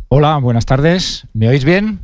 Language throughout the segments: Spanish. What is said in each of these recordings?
Hola, buenas tardes. ¿Me oís bien?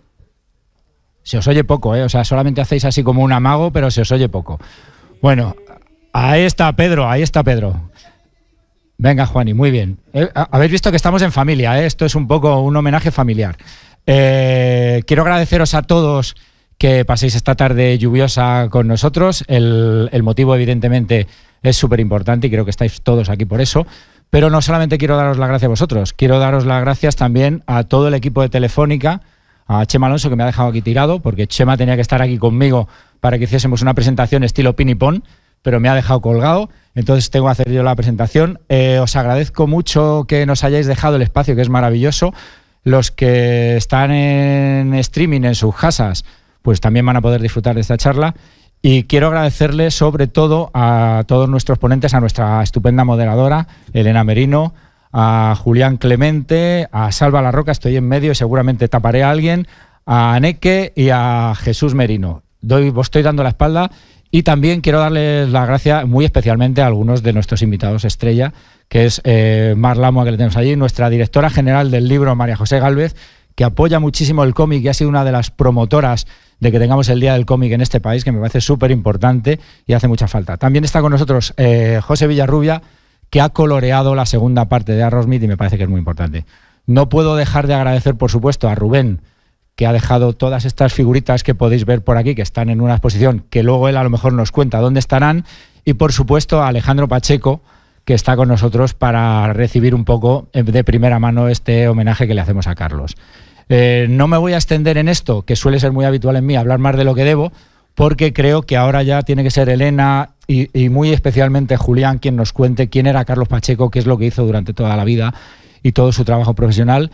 Se os oye poco, ¿eh? O sea, solamente hacéis así como un amago, pero se os oye poco. Bueno, ahí está Pedro, ahí está Pedro. Venga, Juani, muy bien. Habéis visto que estamos en familia, ¿eh? Esto es un poco un homenaje familiar. Quiero agradeceros a todos que paséis esta tarde lluviosa con nosotros. El motivo, evidentemente, es súper importante y creo que estáis todos aquí por eso. Pero no solamente quiero daros las gracias a vosotros, quiero daros las gracias también a todo el equipo de Telefónica, a Chema Alonso, que me ha dejado aquí tirado, porque Chema tenía que estar aquí conmigo para que hiciésemos una presentación estilo pin y pon, pero me ha dejado colgado, entonces tengo que hacer yo la presentación. Os agradezco mucho que nos hayáis dejado el espacio, que es maravilloso. Los que están en streaming en sus casas, pues también van a poder disfrutar de esta charla. Y quiero agradecerle sobre todo a todos nuestros ponentes, a nuestra estupenda moderadora, Elena Merino, a Julián Clemente, a Salva La Roca, estoy en medio y seguramente taparé a alguien, a Aneke y a Jesús Merino. Os estoy dando la espalda y también quiero darles las gracias muy especialmente a algunos de nuestros invitados estrella, que es Mar Lamo, que le tenemos allí, nuestra directora general del libro, María José Gálvez, que apoya muchísimo el cómic y ha sido una de las promotoras de que tengamos el Día del Cómic en este país, que me parece súper importante y hace mucha falta. También está con nosotros José Villarrubia, que ha coloreado la segunda parte de Arrowsmith y me parece que es muy importante. No puedo dejar de agradecer, por supuesto, a Rubén, que ha dejado todas estas figuritas que podéis ver por aquí, que están en una exposición, que luego él a lo mejor nos cuenta dónde estarán, y por supuesto a Alejandro Pacheco, que está con nosotros para recibir un poco de primera mano este homenaje que le hacemos a Carlos. No me voy a extender en esto, que suele ser muy habitual en mí, hablar más de lo que debo, porque creo que ahora ya tiene que ser Elena y muy especialmente Julián quien nos cuente quién era Carlos Pacheco, qué es lo que hizo durante toda la vida y todo su trabajo profesional.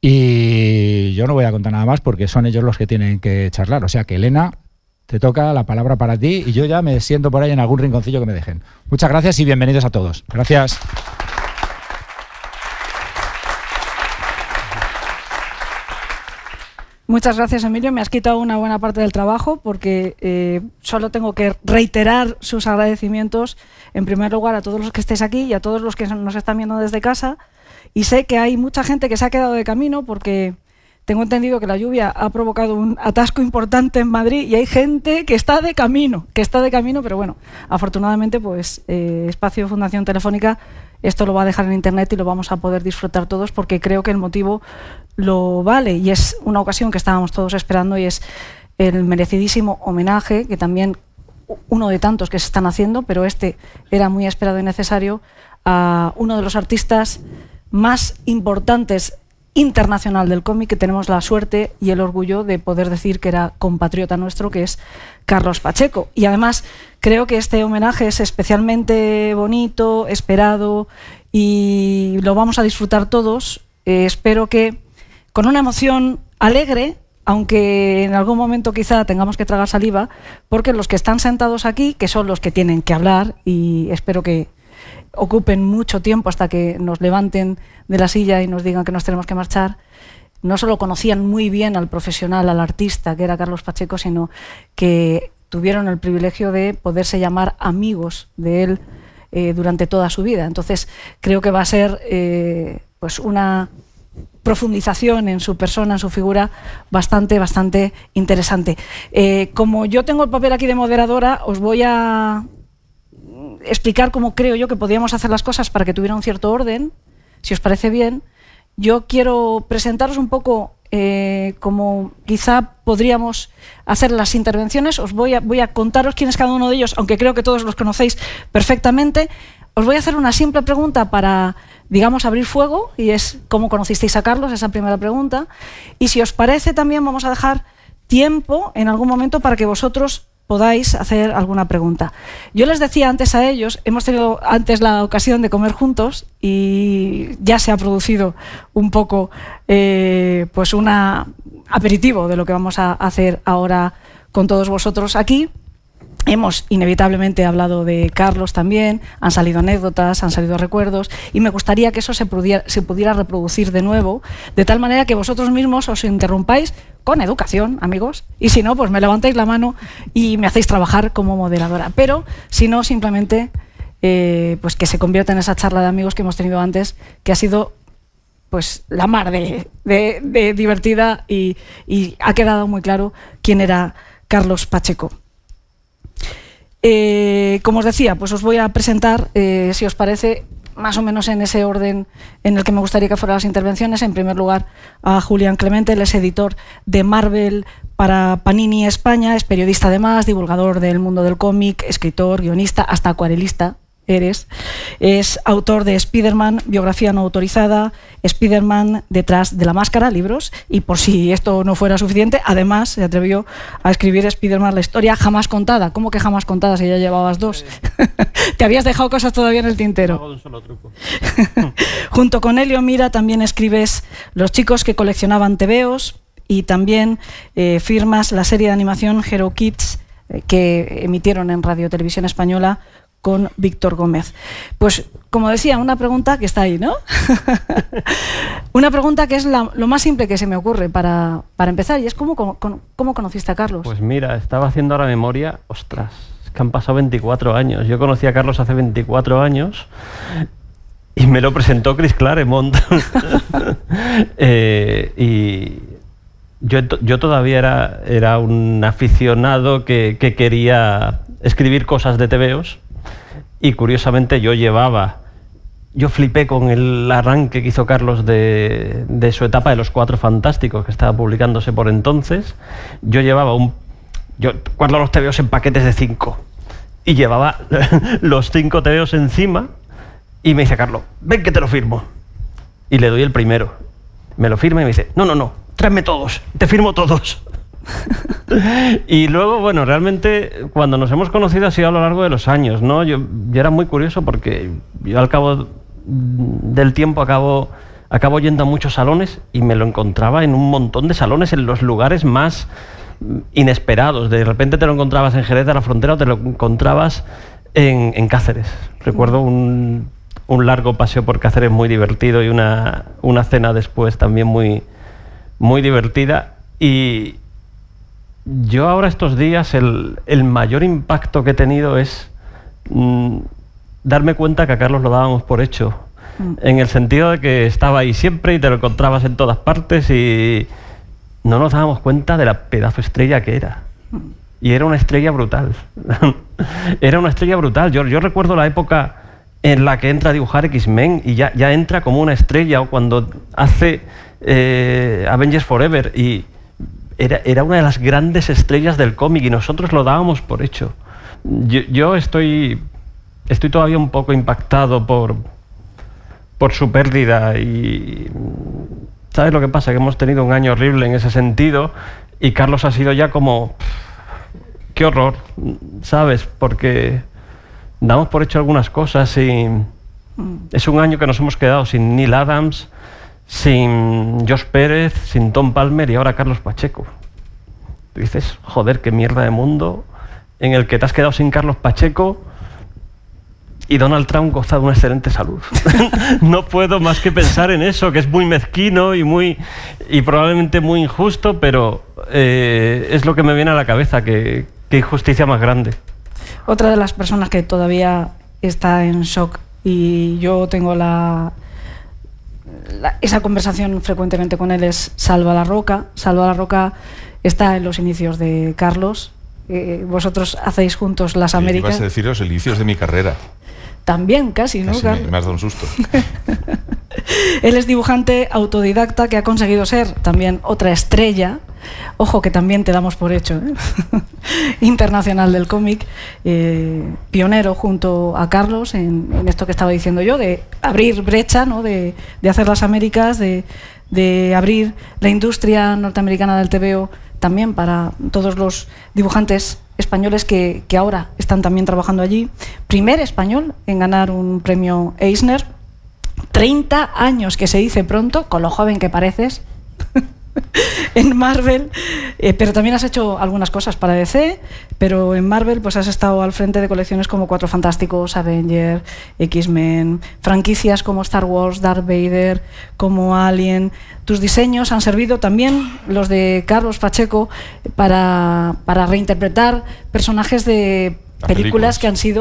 Y yo no voy a contar nada más porque son ellos los que tienen que charlar. O sea que, Elena, te toca la palabra para ti y yo ya me siento por ahí en algún rinconcillo que me dejen. Muchas gracias y bienvenidos a todos. Gracias. Muchas gracias, Emilio. Me has quitado una buena parte del trabajo porque solo tengo que reiterar sus agradecimientos, en primer lugar, a todos los que estéis aquí y a todos los que nos están viendo desde casa. Y sé que hay mucha gente que se ha quedado de camino porque tengo entendido que la lluvia ha provocado un atasco importante en Madrid y hay gente que está de camino, pero bueno, afortunadamente, pues Espacio Fundación Telefónica esto lo va a dejar en internet y lo vamos a poder disfrutar todos porque creo que el motivo lo vale y es una ocasión que estábamos todos esperando y es el merecidísimo homenaje, que también uno de tantos que se están haciendo, pero este era muy esperado y necesario, a uno de los artistas más importantes internacional del cómic, que tenemos la suerte y el orgullo de poder decir que era compatriota nuestro, que es Carlos Pacheco. Y además creo que este homenaje es especialmente bonito, esperado y lo vamos a disfrutar todos. Espero que con una emoción alegre, aunque en algún momento quizá tengamos que tragar saliva, porque los que están sentados aquí, que son los que tienen que hablar, y espero que ocupen mucho tiempo hasta que nos levanten de la silla y nos digan que nos tenemos que marchar, no solo conocían muy bien al profesional, al artista que era Carlos Pacheco, sino que tuvieron el privilegio de poderse llamar amigos de él durante toda su vida. Entonces creo que va a ser pues una profundización en su persona, en su figura, bastante interesante. Como yo tengo el papel aquí de moderadora, os voy a explicar cómo creo yo que podríamos hacer las cosas para que tuviera un cierto orden, si os parece bien. Yo quiero presentaros un poco como quizá podríamos hacer las intervenciones. Voy a contaros quién es cada uno de ellos, aunque creo que todos los conocéis perfectamente. Os voy a hacer una simple pregunta para, digamos, abrir fuego, y es ¿cómo conocisteis a Carlos? Esa primera pregunta. Y si os parece, también vamos a dejar tiempo en algún momento para que vosotros podáis hacer alguna pregunta. Yo les decía antes a ellos, hemos tenido antes la ocasión de comer juntos y ya se ha producido un poco pues un aperitivo de lo que vamos a hacer ahora con todos vosotros aquí. Hemos inevitablemente hablado de Carlos también, han salido anécdotas, han salido recuerdos, y me gustaría que eso se pudiera reproducir de nuevo, de tal manera que vosotros mismos os interrumpáis con educación, amigos, y si no, pues me levantáis la mano y me hacéis trabajar como moderadora. Pero si no, simplemente pues que se convierta en esa charla de amigos que hemos tenido antes, que ha sido pues la mar de divertida y ha quedado muy claro quién era Carlos Pacheco. Como os decía, pues os voy a presentar, si os parece, más o menos en ese orden en el que me gustaría que fueran las intervenciones. En primer lugar, a Julián Clemente. Él es editor de Marvel para Panini España, es periodista además, divulgador del mundo del cómic, escritor, guionista, hasta acuarelista eres. Es autor de Spider-Man, biografía no autorizada, Spider-Man detrás de la máscara, libros, y por si esto no fuera suficiente, además se atrevió a escribir Spider-Man, la historia jamás contada. ¿Cómo que jamás contada si ya llevabas dos? Te habías dejado cosas todavía en el tintero. Hago un solo truco. Junto con Elio Mira también escribes Los chicos que coleccionaban tebeos y también firmas la serie de animación Hero Kids que emitieron en Radio Televisión Española con Víctor Gómez. Pues, como decía, una pregunta que está ahí, ¿no? Una pregunta que es lo más simple que se me ocurre para empezar, y es ¿cómo conociste a Carlos? Pues mira, estaba haciendo ahora memoria, ostras, es que han pasado 24 años. Yo conocí a Carlos hace 24 años y me lo presentó Chris Claremont. Y yo todavía era un aficionado que quería escribir cosas de tebeos. Y curiosamente yo flipé con el arranque que hizo Carlos de su etapa de los Cuatro Fantásticos, que estaba publicándose por entonces. Yo guardo los tebeos en paquetes de 5 y llevaba los 5 tebeos encima y me dice Carlos, ven que te lo firmo. Y le doy el primero. Me lo firma y me dice, no, tráeme todos, te firmo todos. Y luego, bueno, realmente cuando nos hemos conocido ha sido a lo largo de los años, ¿no? Yo era muy curioso porque yo al cabo del tiempo acabo yendo a muchos salones y me lo encontraba en un montón de salones en los lugares más inesperados. De repente te lo encontrabas en Jerez de la Frontera o te lo encontrabas en Cáceres. Recuerdo un largo paseo por Cáceres muy divertido y una cena después también muy, muy divertida. Y yo ahora estos días el mayor impacto que he tenido es darme cuenta que a Carlos lo dábamos por hecho, en el sentido de que estaba ahí siempre y te lo encontrabas en todas partes y no nos dábamos cuenta de la pedazo estrella que era. Y era una estrella brutal. Era una estrella brutal. Yo recuerdo la época en la que entra a dibujar X-Men y ya entra como una estrella, o cuando hace Avengers Forever, y era una de las grandes estrellas del cómic y nosotros lo dábamos por hecho. Yo estoy todavía un poco impactado por su pérdida y ¿sabes lo que pasa? Que hemos tenido un año horrible en ese sentido y Carlos ha sido ya como... ¡Qué horror! ¿Sabes? Porque damos por hecho algunas cosas y es un año que nos hemos quedado sin Neil Adams, sin Josh Pérez, sin Tom Palmer y ahora Carlos Pacheco. Tú dices, joder, qué mierda de mundo en el que te has quedado sin Carlos Pacheco y Donald Trump goza de una excelente salud. No puedo más que pensar en eso, que es muy mezquino y probablemente muy injusto, pero es lo que me viene a la cabeza, que injusticia más grande. Otra de las personas que todavía está en shock, y yo tengo esa conversación frecuentemente con él, es Salva la Roca. Salva la Roca está en los inicios de Carlos. Vosotros hacéis juntos Las Américas. Ibas a decir los inicios de mi carrera. También, casi, ¿no, Carlos? Me has dado un susto. Él es dibujante autodidacta que ha conseguido ser también otra estrella. Ojo, que también te damos por hecho, ¿eh? Internacional del cómic, pionero junto a Carlos en esto que estaba diciendo yo, de abrir brecha, ¿no? de hacer Las Américas, de abrir la industria norteamericana del tebeo también para todos los dibujantes españoles que ahora están también trabajando allí. Primer español en ganar un premio Eisner. 30 años, que se dice pronto, con lo joven que pareces, en Marvel, pero también has hecho algunas cosas para DC, pero en Marvel pues has estado al frente de colecciones como Cuatro Fantásticos, Avengers, X-Men, franquicias como Star Wars, Darth Vader, como Alien. Tus diseños han servido también, los de Carlos Pacheco, para reinterpretar personajes de películas que han sido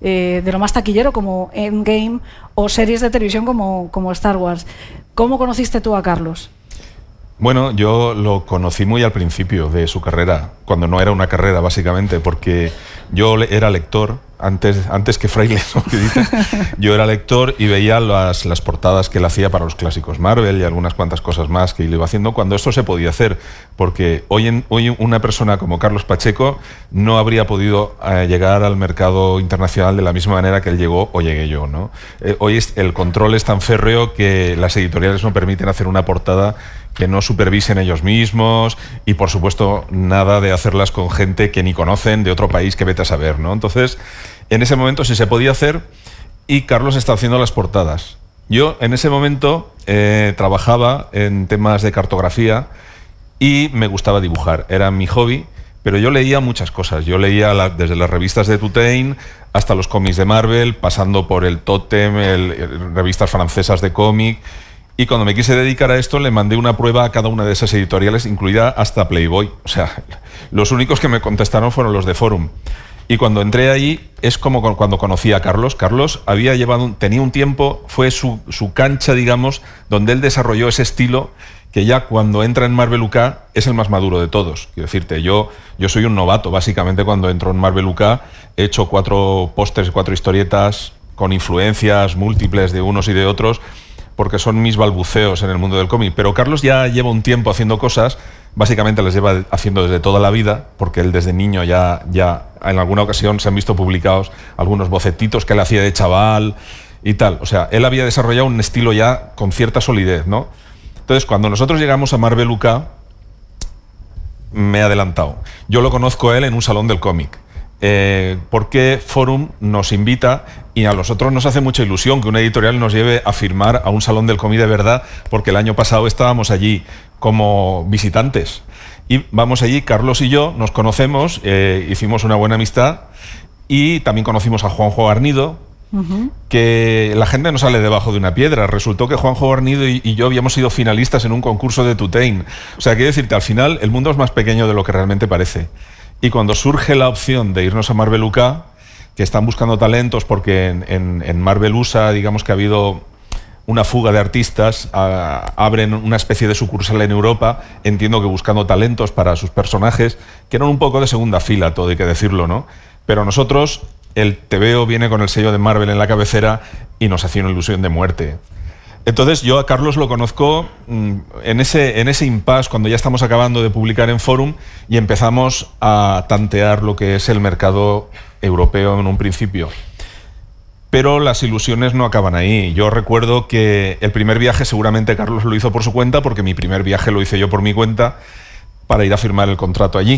de lo más taquillero como Endgame o series de televisión como Star Wars. ¿Cómo conociste tú a Carlos? Bueno, yo lo conocí muy al principio de su carrera, cuando no era una carrera básicamente, porque yo era lector, antes que Fraile, ¿no? Que dice, yo era lector y veía las portadas que él hacía para los clásicos Marvel y algunas cuantas cosas más que él iba haciendo cuando esto se podía hacer, porque hoy una persona como Carlos Pacheco no habría podido llegar al mercado internacional de la misma manera que él llegó o llegué yo, ¿no? Hoy el control es tan férreo que las editoriales no permiten hacer una portada que no supervisen ellos mismos y, por supuesto, nada de hacerlas con gente que ni conocen de otro país que vete a saber, ¿no? Entonces, en ese momento sí se podía hacer y Carlos está haciendo las portadas. Yo, en ese momento, trabajaba en temas de cartografía y me gustaba dibujar. Era mi hobby, pero yo leía muchas cosas. Yo leía desde las revistas de Tutain hasta los cómics de Marvel, pasando por el Totem, revistas francesas de cómic. Y cuando me quise dedicar a esto, le mandé una prueba a cada una de esas editoriales, incluida hasta Playboy. O sea, los únicos que me contestaron fueron los de Forum. Y cuando entré ahí, es como cuando conocí a Carlos. Carlos tenía un tiempo, fue su cancha, digamos, donde él desarrolló ese estilo que ya cuando entra en Marvel UK es el más maduro de todos. Quiero decirte, yo soy un novato, básicamente, cuando entro en Marvel UK. He hecho 4 pósters, 4 historietas con influencias múltiples de unos y de otros, porque son mis balbuceos en el mundo del cómic. Pero Carlos ya lleva un tiempo haciendo cosas, básicamente las lleva haciendo desde toda la vida, porque él desde niño ya en alguna ocasión se han visto publicados algunos bocetitos que él hacía de chaval y tal. O sea, él había desarrollado un estilo ya con cierta solidez, ¿no? Entonces, cuando nosotros llegamos a Marvel UK, me he adelantado. Yo lo conozco a él en un salón del cómic. Porque Forum nos invita y a nosotros nos hace mucha ilusión que una editorial nos lleve a firmar a un salón del cómic de verdad, porque el año pasado estábamos allí como visitantes y vamos allí, Carlos y yo nos conocemos, hicimos una buena amistad y también conocimos a Juanjo Garnido, que la gente no sale debajo de una piedra. Resultó que Juanjo Garnido y yo habíamos sido finalistas en un concurso de Tutain. O sea, quiero decirte, al final el mundo es más pequeño de lo que realmente parece. Y cuando surge la opción de irnos a Marvel UK, que están buscando talentos, porque en Marvel USA, digamos que ha habido una fuga de artistas, abren una especie de sucursal en Europa, entiendo que buscando talentos para sus personajes, que eran un poco de segunda fila, todo hay que decirlo, ¿no? Pero nosotros, el TVO viene con el sello de Marvel en la cabecera y nos hacía una ilusión de muerte. Entonces yo a Carlos lo conozco en ese impasse, cuando ya estamos acabando de publicar en Forum y empezamos a tantear lo que es el mercado europeo en un principio. Pero las ilusiones no acaban ahí. Yo recuerdo que el primer viaje seguramente Carlos lo hizo por su cuenta, porque mi primer viaje lo hice yo por mi cuenta para ir a firmar el contrato allí.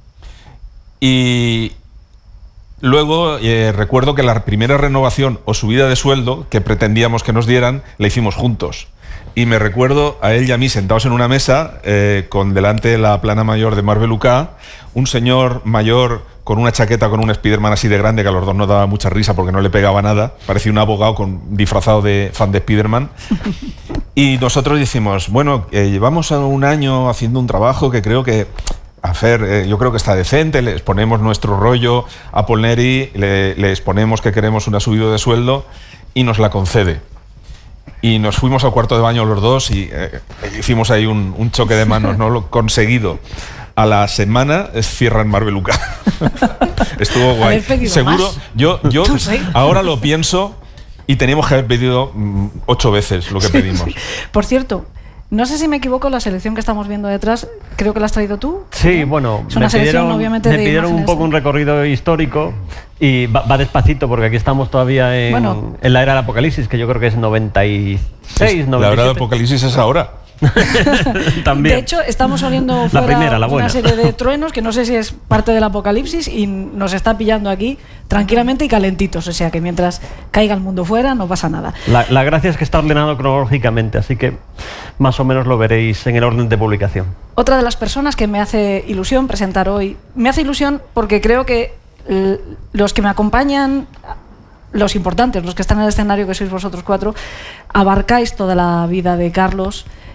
Y luego recuerdo que la primera renovación o subida de sueldo que pretendíamos que nos dieran, la hicimos juntos. Y me recuerdo a él y a mí sentados en una mesa, con delante la plana mayor de Marvel UK, un señor mayor con una chaqueta con un Spiderman así de grande, que a los dos nos daba mucha risa porque no le pegaba nada, parecía un abogado disfrazado de fan de Spiderman. Y nosotros decimos, bueno, llevamos un año haciendo un trabajo que creo que yo creo que está decente, les ponemos nuestro rollo a Polneri, le exponemos que queremos una subida de sueldo y nos la concede. Y nos fuimos al cuarto de baño los dos y hicimos ahí un choque de manos, ¿no? Lo conseguido. A la semana cierran Marvel UK. Estuvo guay. Seguro, yo ahora lo pienso y teníamos que haber pedido 8 veces lo que pedimos. Por cierto, no sé si me equivoco, la selección que estamos viendo detrás, creo que la has traído tú. Sí, bueno, es una selección, obviamente, me pidieron un poco un recorrido histórico y va despacito, porque aquí estamos todavía en la era del apocalipsis, que yo creo que es 96, 97. La era del apocalipsis es ahora. También. De hecho, estamos oliendo fuera una serie de truenos que no sé si es parte del apocalipsis y nos está pillando aquí tranquilamente y calentitos. O sea que mientras caiga el mundo fuera no pasa nada. La gracia es que está ordenado cronológicamente, así que más o menos lo veréis en el orden de publicación. Otra de las personas que me hace ilusión presentar hoy, me hace ilusión porque creo que los que me acompañan, los importantes, los que están en el escenario, que sois vosotros 4, abarcáis toda la vida de Carlos.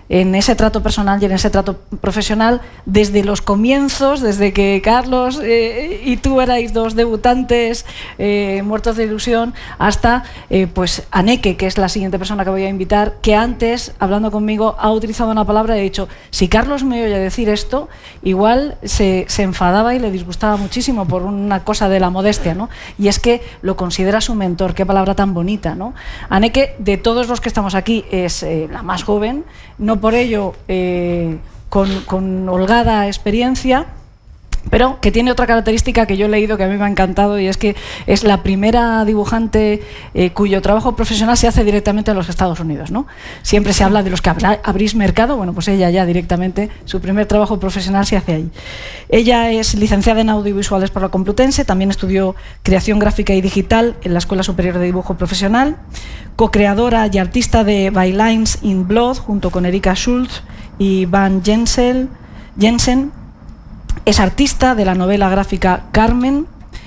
en ese trato personal y en ese trato profesional desde los comienzos, desde que Carlos y tú erais dos debutantes muertos de ilusión, hasta pues Aneke, que es la siguiente persona que voy a invitar, que antes, hablando conmigo, ha utilizado una palabra y ha dicho: si Carlos me oye decir esto, igual se enfadaba y le disgustaba muchísimo por una cosa de la modestia, ¿no? Y es que lo considera su mentor. Qué palabra tan bonita, ¿no? Aneke, de todos los que estamos aquí, es la más joven, no por ello con holgada experiencia, pero que tiene otra característica que yo he leído que a mí me ha encantado, y es que es la primera dibujante cuyo trabajo profesional se hace directamente en los Estados Unidos, ¿no? Siempre se habla de los que abrís mercado, bueno, pues ella ya directamente, su primer trabajo profesional se hace ahí. Ella es licenciada en audiovisuales por la Complutense, también estudió creación gráfica y digital en la Escuela Superior de Dibujo Profesional, co-creadora y artista de By Lines in Blood junto con Erika Schultz y Van Jensen. Es artista de la novela gráfica Carmen.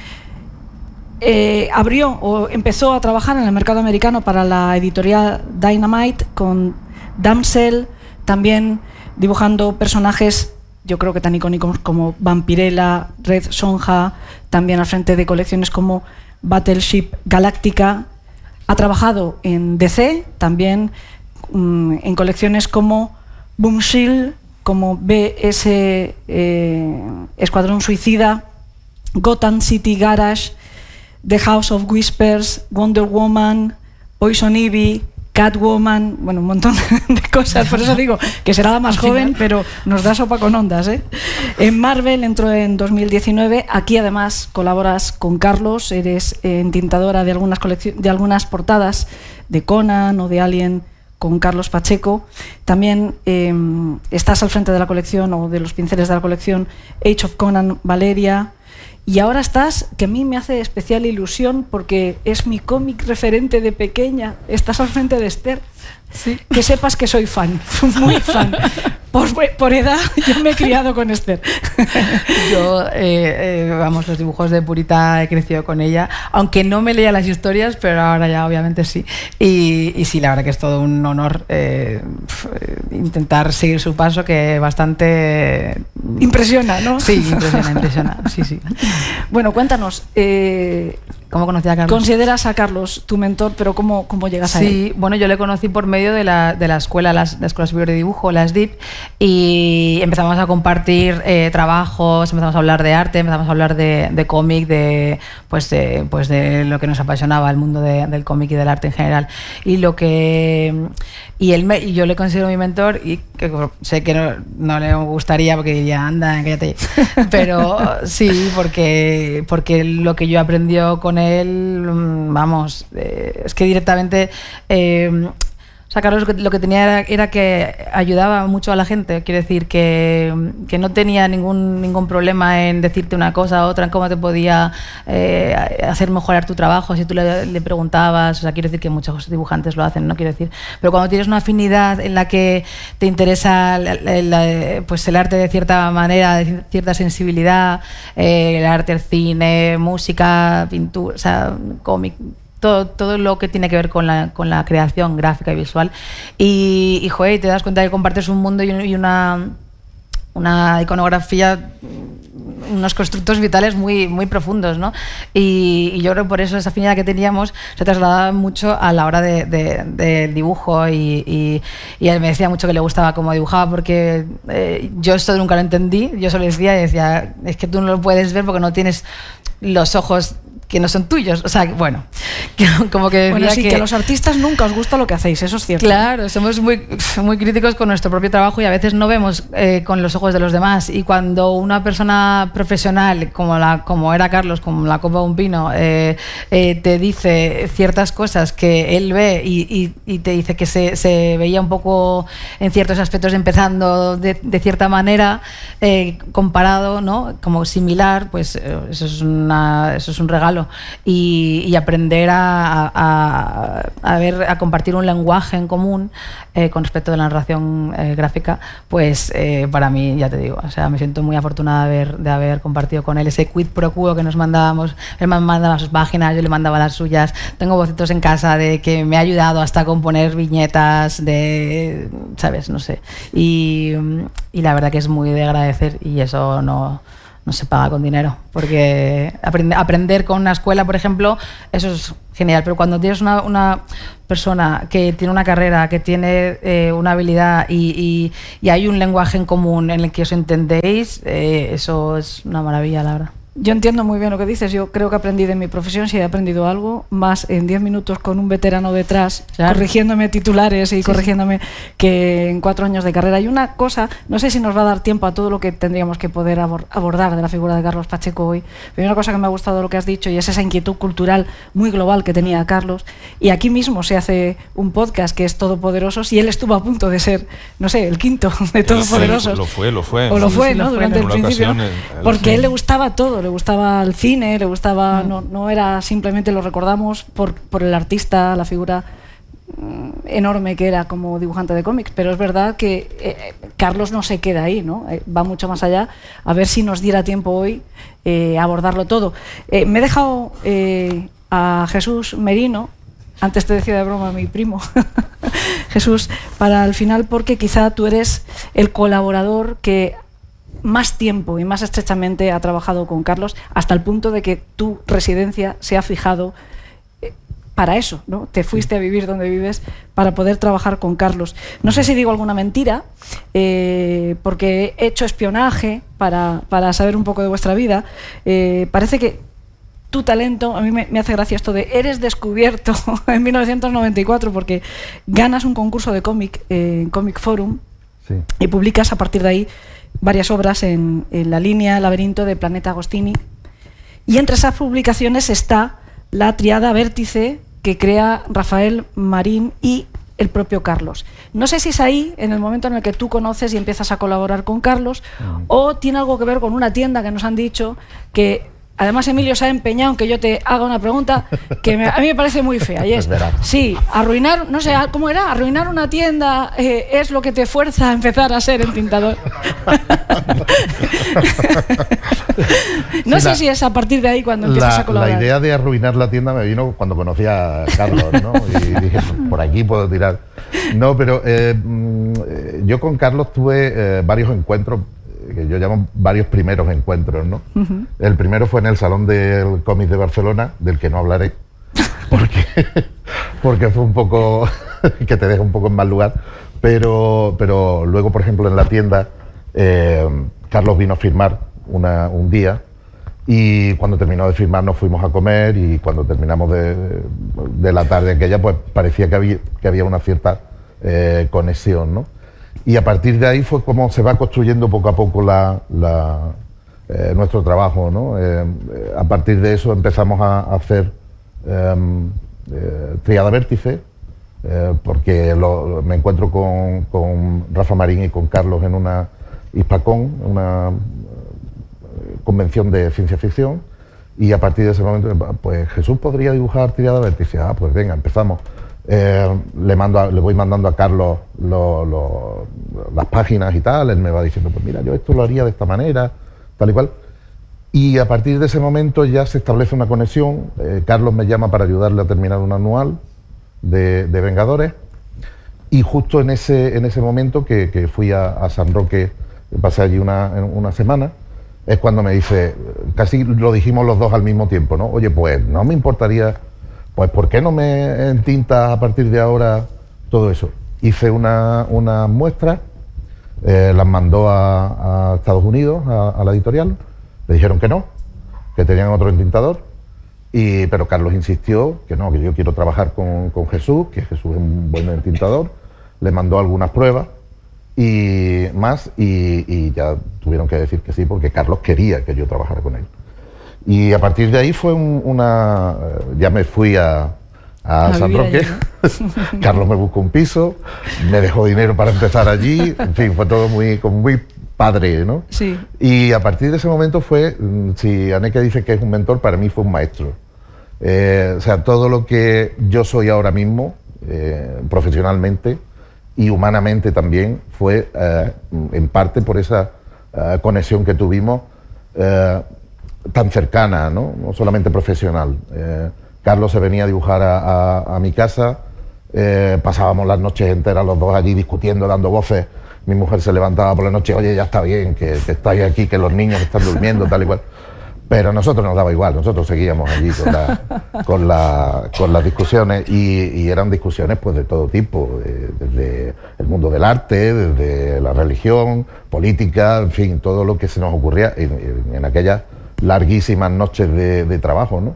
Empezó a trabajar en el mercado americano para la editorial Dynamite con Damsel, también dibujando personajes, yo creo que tan icónicos como Vampirella, Red Sonja, también al frente de colecciones como Battleship Galactica. Ha trabajado en DC, también en colecciones como Boomshield, como BS Escuadrón Suicida, Gotham City Garage, The House of Whispers, Wonder Woman, Poison Ivy, Catwoman, bueno, un montón de cosas. Por eso digo que será la más joven, pero nos da sopa con ondas, ¿eh? En Marvel entró en 2019. Aquí además colaboras con Carlos, eres entintadora de algunas portadas de Conan o de Alien con Carlos Pacheco. También estás al frente de la colección, o de los pinceles de la colección Age of Conan Valeria. Y ahora estás, que a mí me hace especial ilusión porque es mi cómic referente de pequeña, estás al frente de Esther. Sí. Que sepas que soy fan, muy fan. Por edad, yo me he criado con Esther. Yo, vamos, los dibujos de Purita he crecido con ella, aunque no me leía las historias, pero ahora ya obviamente sí. Y sí, la verdad que es todo un honor intentar seguir su paso, que bastante... Impresiona, ¿no? Sí, impresiona, sí, sí. Bueno, cuéntanos... ¿Cómo conocí a Carlos? Consideras a Carlos tu mentor, pero ¿cómo llegas a él? Sí, bueno, yo le conocí por medio de la escuela, la Escuela Superior de Dibujo, la SDIP, y empezamos a compartir trabajos, empezamos a hablar de arte, empezamos a hablar de cómic, de lo que nos apasionaba, el mundo del cómic y del arte en general. Y yo le considero mi mentor, y que sé que no le gustaría porque diría, anda, cállate. Pero sí, porque lo que yo aprendió con él, vamos, es que directamente... O sea, Carlos lo que tenía era que ayudaba mucho a la gente. Quiero decir que no tenía ningún problema en decirte una cosa u otra, en cómo te podía hacer mejorar tu trabajo si tú le preguntabas. O sea, quiero decir que muchos dibujantes lo hacen, ¿no? Quiero decir, pero cuando tienes una afinidad en la que te interesa pues el arte de cierta manera, de cierta sensibilidad, el arte, el cine, música, pintura, o sea, cómic, todo lo que tiene que ver con la creación gráfica y visual, y joder, te das cuenta que compartes un mundo y una iconografía, unos constructos vitales muy, muy profundos, ¿no? Y yo creo que por eso esa afinidad que teníamos se trasladaba mucho a la hora del dibujo, y él me decía mucho que le gustaba cómo dibujaba, porque yo esto nunca lo entendí. Yo solo decía, es que tú no lo puedes ver porque no tienes los ojos que no son tuyos, o sea, bueno, como que decía, bueno, sí, que a los artistas nunca os gusta lo que hacéis, eso es cierto. Claro, somos muy, muy críticos con nuestro propio trabajo y a veces no vemos con los ojos de los demás, y cuando una persona profesional como era Carlos, como la copa de un pino, te dice ciertas cosas que él ve y te dice que se veía un poco en ciertos aspectos empezando de cierta manera, comparado, ¿no? Como similar, pues eso es un regalo. claro. Y aprender a compartir un lenguaje en común con respecto de la narración gráfica, pues para mí, ya te digo, o sea, me siento muy afortunada de haber compartido con él ese quid pro quo que nos mandábamos. Él me mandaba sus páginas, yo le mandaba las suyas. Tengo bocetos en casa de que me ha ayudado hasta a componer viñetas de, ¿sabes? No sé. Y la verdad que es muy de agradecer, y eso no se paga con dinero, porque aprender con una escuela, por ejemplo, eso es genial, pero cuando tienes una persona que tiene una carrera, que tiene una habilidad y hay un lenguaje en común en el que os entendéis, eso es una maravilla, la verdad. Yo entiendo muy bien lo que dices. Yo creo que aprendí de mi profesión, si he aprendido algo, más en 10 minutos con un veterano detrás, claro, corrigiéndome titulares y corrigiéndome, que en 4 años de carrera. Y una cosa, no sé si nos va a dar tiempo a todo lo que tendríamos que poder abordar de la figura de Carlos Pacheco hoy, pero hay una cosa que me ha gustado de lo que has dicho, y es esa inquietud cultural muy global que tenía Carlos. Y aquí mismo se hace un podcast que es Todopoderosos, y él estuvo a punto de ser, no sé, el quinto de Todopoderosos. Lo fue. O lo fue, ¿no? Durante el principio. Ocasión, porque a él le gustaba todo. Le gustaba el cine, le gustaba, no era simplemente, lo recordamos por el artista, la figura enorme que era como dibujante de cómics, pero es verdad que Carlos no se queda ahí, ¿no? Va mucho más allá. A ver si nos diera tiempo hoy abordarlo todo. Me he dejado a Jesús Merino, antes te decía de broma mi primo, Jesús, para el final, porque quizá tú eres el colaborador que más tiempo y más estrechamente ha trabajado con Carlos, hasta el punto de que tu residencia se ha fijado para eso, ¿no? Te fuiste a vivir donde vives para poder trabajar con Carlos. No sé si digo alguna mentira, porque he hecho espionaje para saber un poco de vuestra vida. Parece que tu talento, a mí me hace gracia esto de eres descubierto en 1994, porque ganas un concurso de cómic en Comic Forum, sí, y publicas a partir de ahí varias obras en la línea Laberinto de Planeta Agostini, y entre esas publicaciones está la triada Vértice que crea Rafael Marín y el propio Carlos. No sé si es ahí, en el momento en el que tú conoces y empiezas a colaborar con Carlos, o tiene algo que ver con una tienda que nos han dicho que... Además, Emilio se ha empeñado en que yo te haga una pregunta que a mí me parece muy fea. Y es, sí, arruinar, no sé, ¿cómo era? Arruinar una tienda es lo que te fuerza a empezar a ser entintador. No sé si es a partir de ahí cuando empiezas a colaborar. La idea de arruinar la tienda me vino cuando conocí a Carlos, ¿no? Y dije, por aquí puedo tirar. No, pero yo con Carlos tuve varios encuentros, que yo llamo varios primeros encuentros, ¿no? El primero fue en el Salón del Cómic de Barcelona, del que no hablaré, porque fue un poco que te deja un poco en mal lugar, pero luego, por ejemplo, en la tienda, Carlos vino a firmar un día, y cuando terminó de firmar nos fuimos a comer, y cuando terminamos de la tarde aquella, pues parecía que había una cierta conexión, ¿no? Y a partir de ahí fue como se va construyendo poco a poco nuestro trabajo, ¿no? A partir de eso empezamos a hacer Triada Vértice, porque me encuentro con Rafa Marín y con Carlos en una Hispacón, una convención de ciencia ficción, y a partir de ese momento, pues Jesús podría dibujar Triada Vértice. Ah, pues venga, empezamos. Le voy mandando a Carlos las páginas y tal, él me va diciendo, pues mira, yo esto lo haría de esta manera, tal y cual. Y a partir de ese momento ya se establece una conexión. Carlos me llama para ayudarle a terminar un anual de Vengadores, y justo en ese momento que fui a San Roque, pasé allí una semana, es cuando me dice, casi lo dijimos los dos al mismo tiempo, ¿no? Oye, pues no me importaría... Pues ¿por qué no me entintas a partir de ahora todo eso? Hice una muestra, las mandó a Estados Unidos, a la editorial, le dijeron que no, que tenían otro entintador, pero Carlos insistió que no, que yo quiero trabajar con Jesús, que Jesús es un buen entintador, le mandó algunas pruebas y ya tuvieron que decir que sí, porque Carlos quería que yo trabajara con él. Y a partir de ahí fue ya me fui a San Roque, Carlos me buscó un piso, me dejó dinero para empezar allí, en fin, fue todo como muy padre, ¿no? Sí. Y a partir de ese momento si Aneke dice que es un mentor, para mí fue un maestro. O sea, todo lo que yo soy ahora mismo, profesionalmente y humanamente también, fue en parte por esa conexión que tuvimos tan cercana, ¿no? No solamente profesional. Carlos se venía a dibujar a mi casa, pasábamos las noches enteras los dos allí discutiendo, dando voces. Mi mujer se levantaba por la noche, oye, ya está bien, que estáis aquí, que los niños están durmiendo, tal y cual. Pero a nosotros nos daba igual, nosotros seguíamos allí con las discusiones y eran discusiones pues de todo tipo, desde el mundo del arte, desde la religión, política, en fin, todo lo que se nos ocurría en aquellas larguísimas noches de trabajo, ¿no?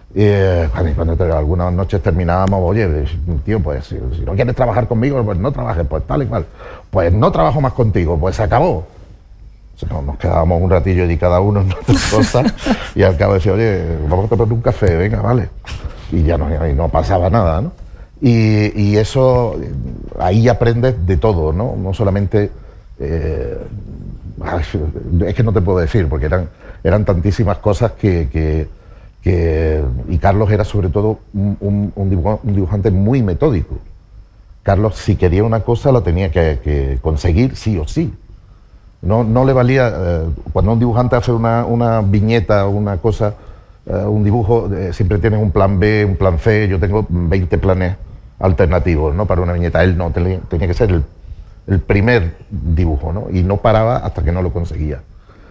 Cuando algunas noches terminábamos, oye, tío, pues si no quieres trabajar conmigo, pues no trabajes, pues tal y cual. Pues no trabajo más contigo, pues se acabó. O sea, nos quedábamos un ratillo allí cada uno en nuestras cosas y al cabo decía, oye, vamos a tomar un café, venga, vale. Y ya no pasaba nada, ¿no? Y eso, ahí aprendes de todo, ¿no? No solamente... es que no te puedo decir, porque eran tantísimas cosas y Carlos era sobre todo un dibujante muy metódico. Carlos, si quería una cosa, la tenía que conseguir sí o sí. No le valía, cuando un dibujante hace una viñeta, una cosa, un dibujo, siempre tienes un plan B, un plan C. Yo tengo 20 planes alternativos, ¿no? Para una viñeta. Él no, tenía que ser el primer dibujo, ¿no? Y no paraba hasta que no lo conseguía.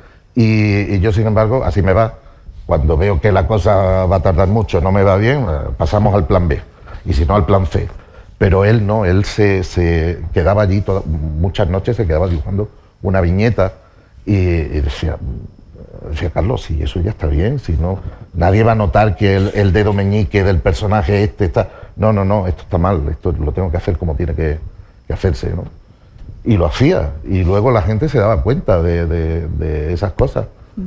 Y yo, sin embargo, así me va. Cuando veo que la cosa va a tardar mucho, no me va bien, pasamos al plan B. Y si no, al plan C. Pero él no, él se quedaba allí muchas noches, se quedaba dibujando una viñeta y decía, Carlos, si eso ya está bien, si no, nadie va a notar que el dedo meñique del personaje está... No, esto está mal, esto lo tengo que hacer como tiene que hacerse, ¿no? Y lo hacía, y luego la gente se daba cuenta de esas cosas.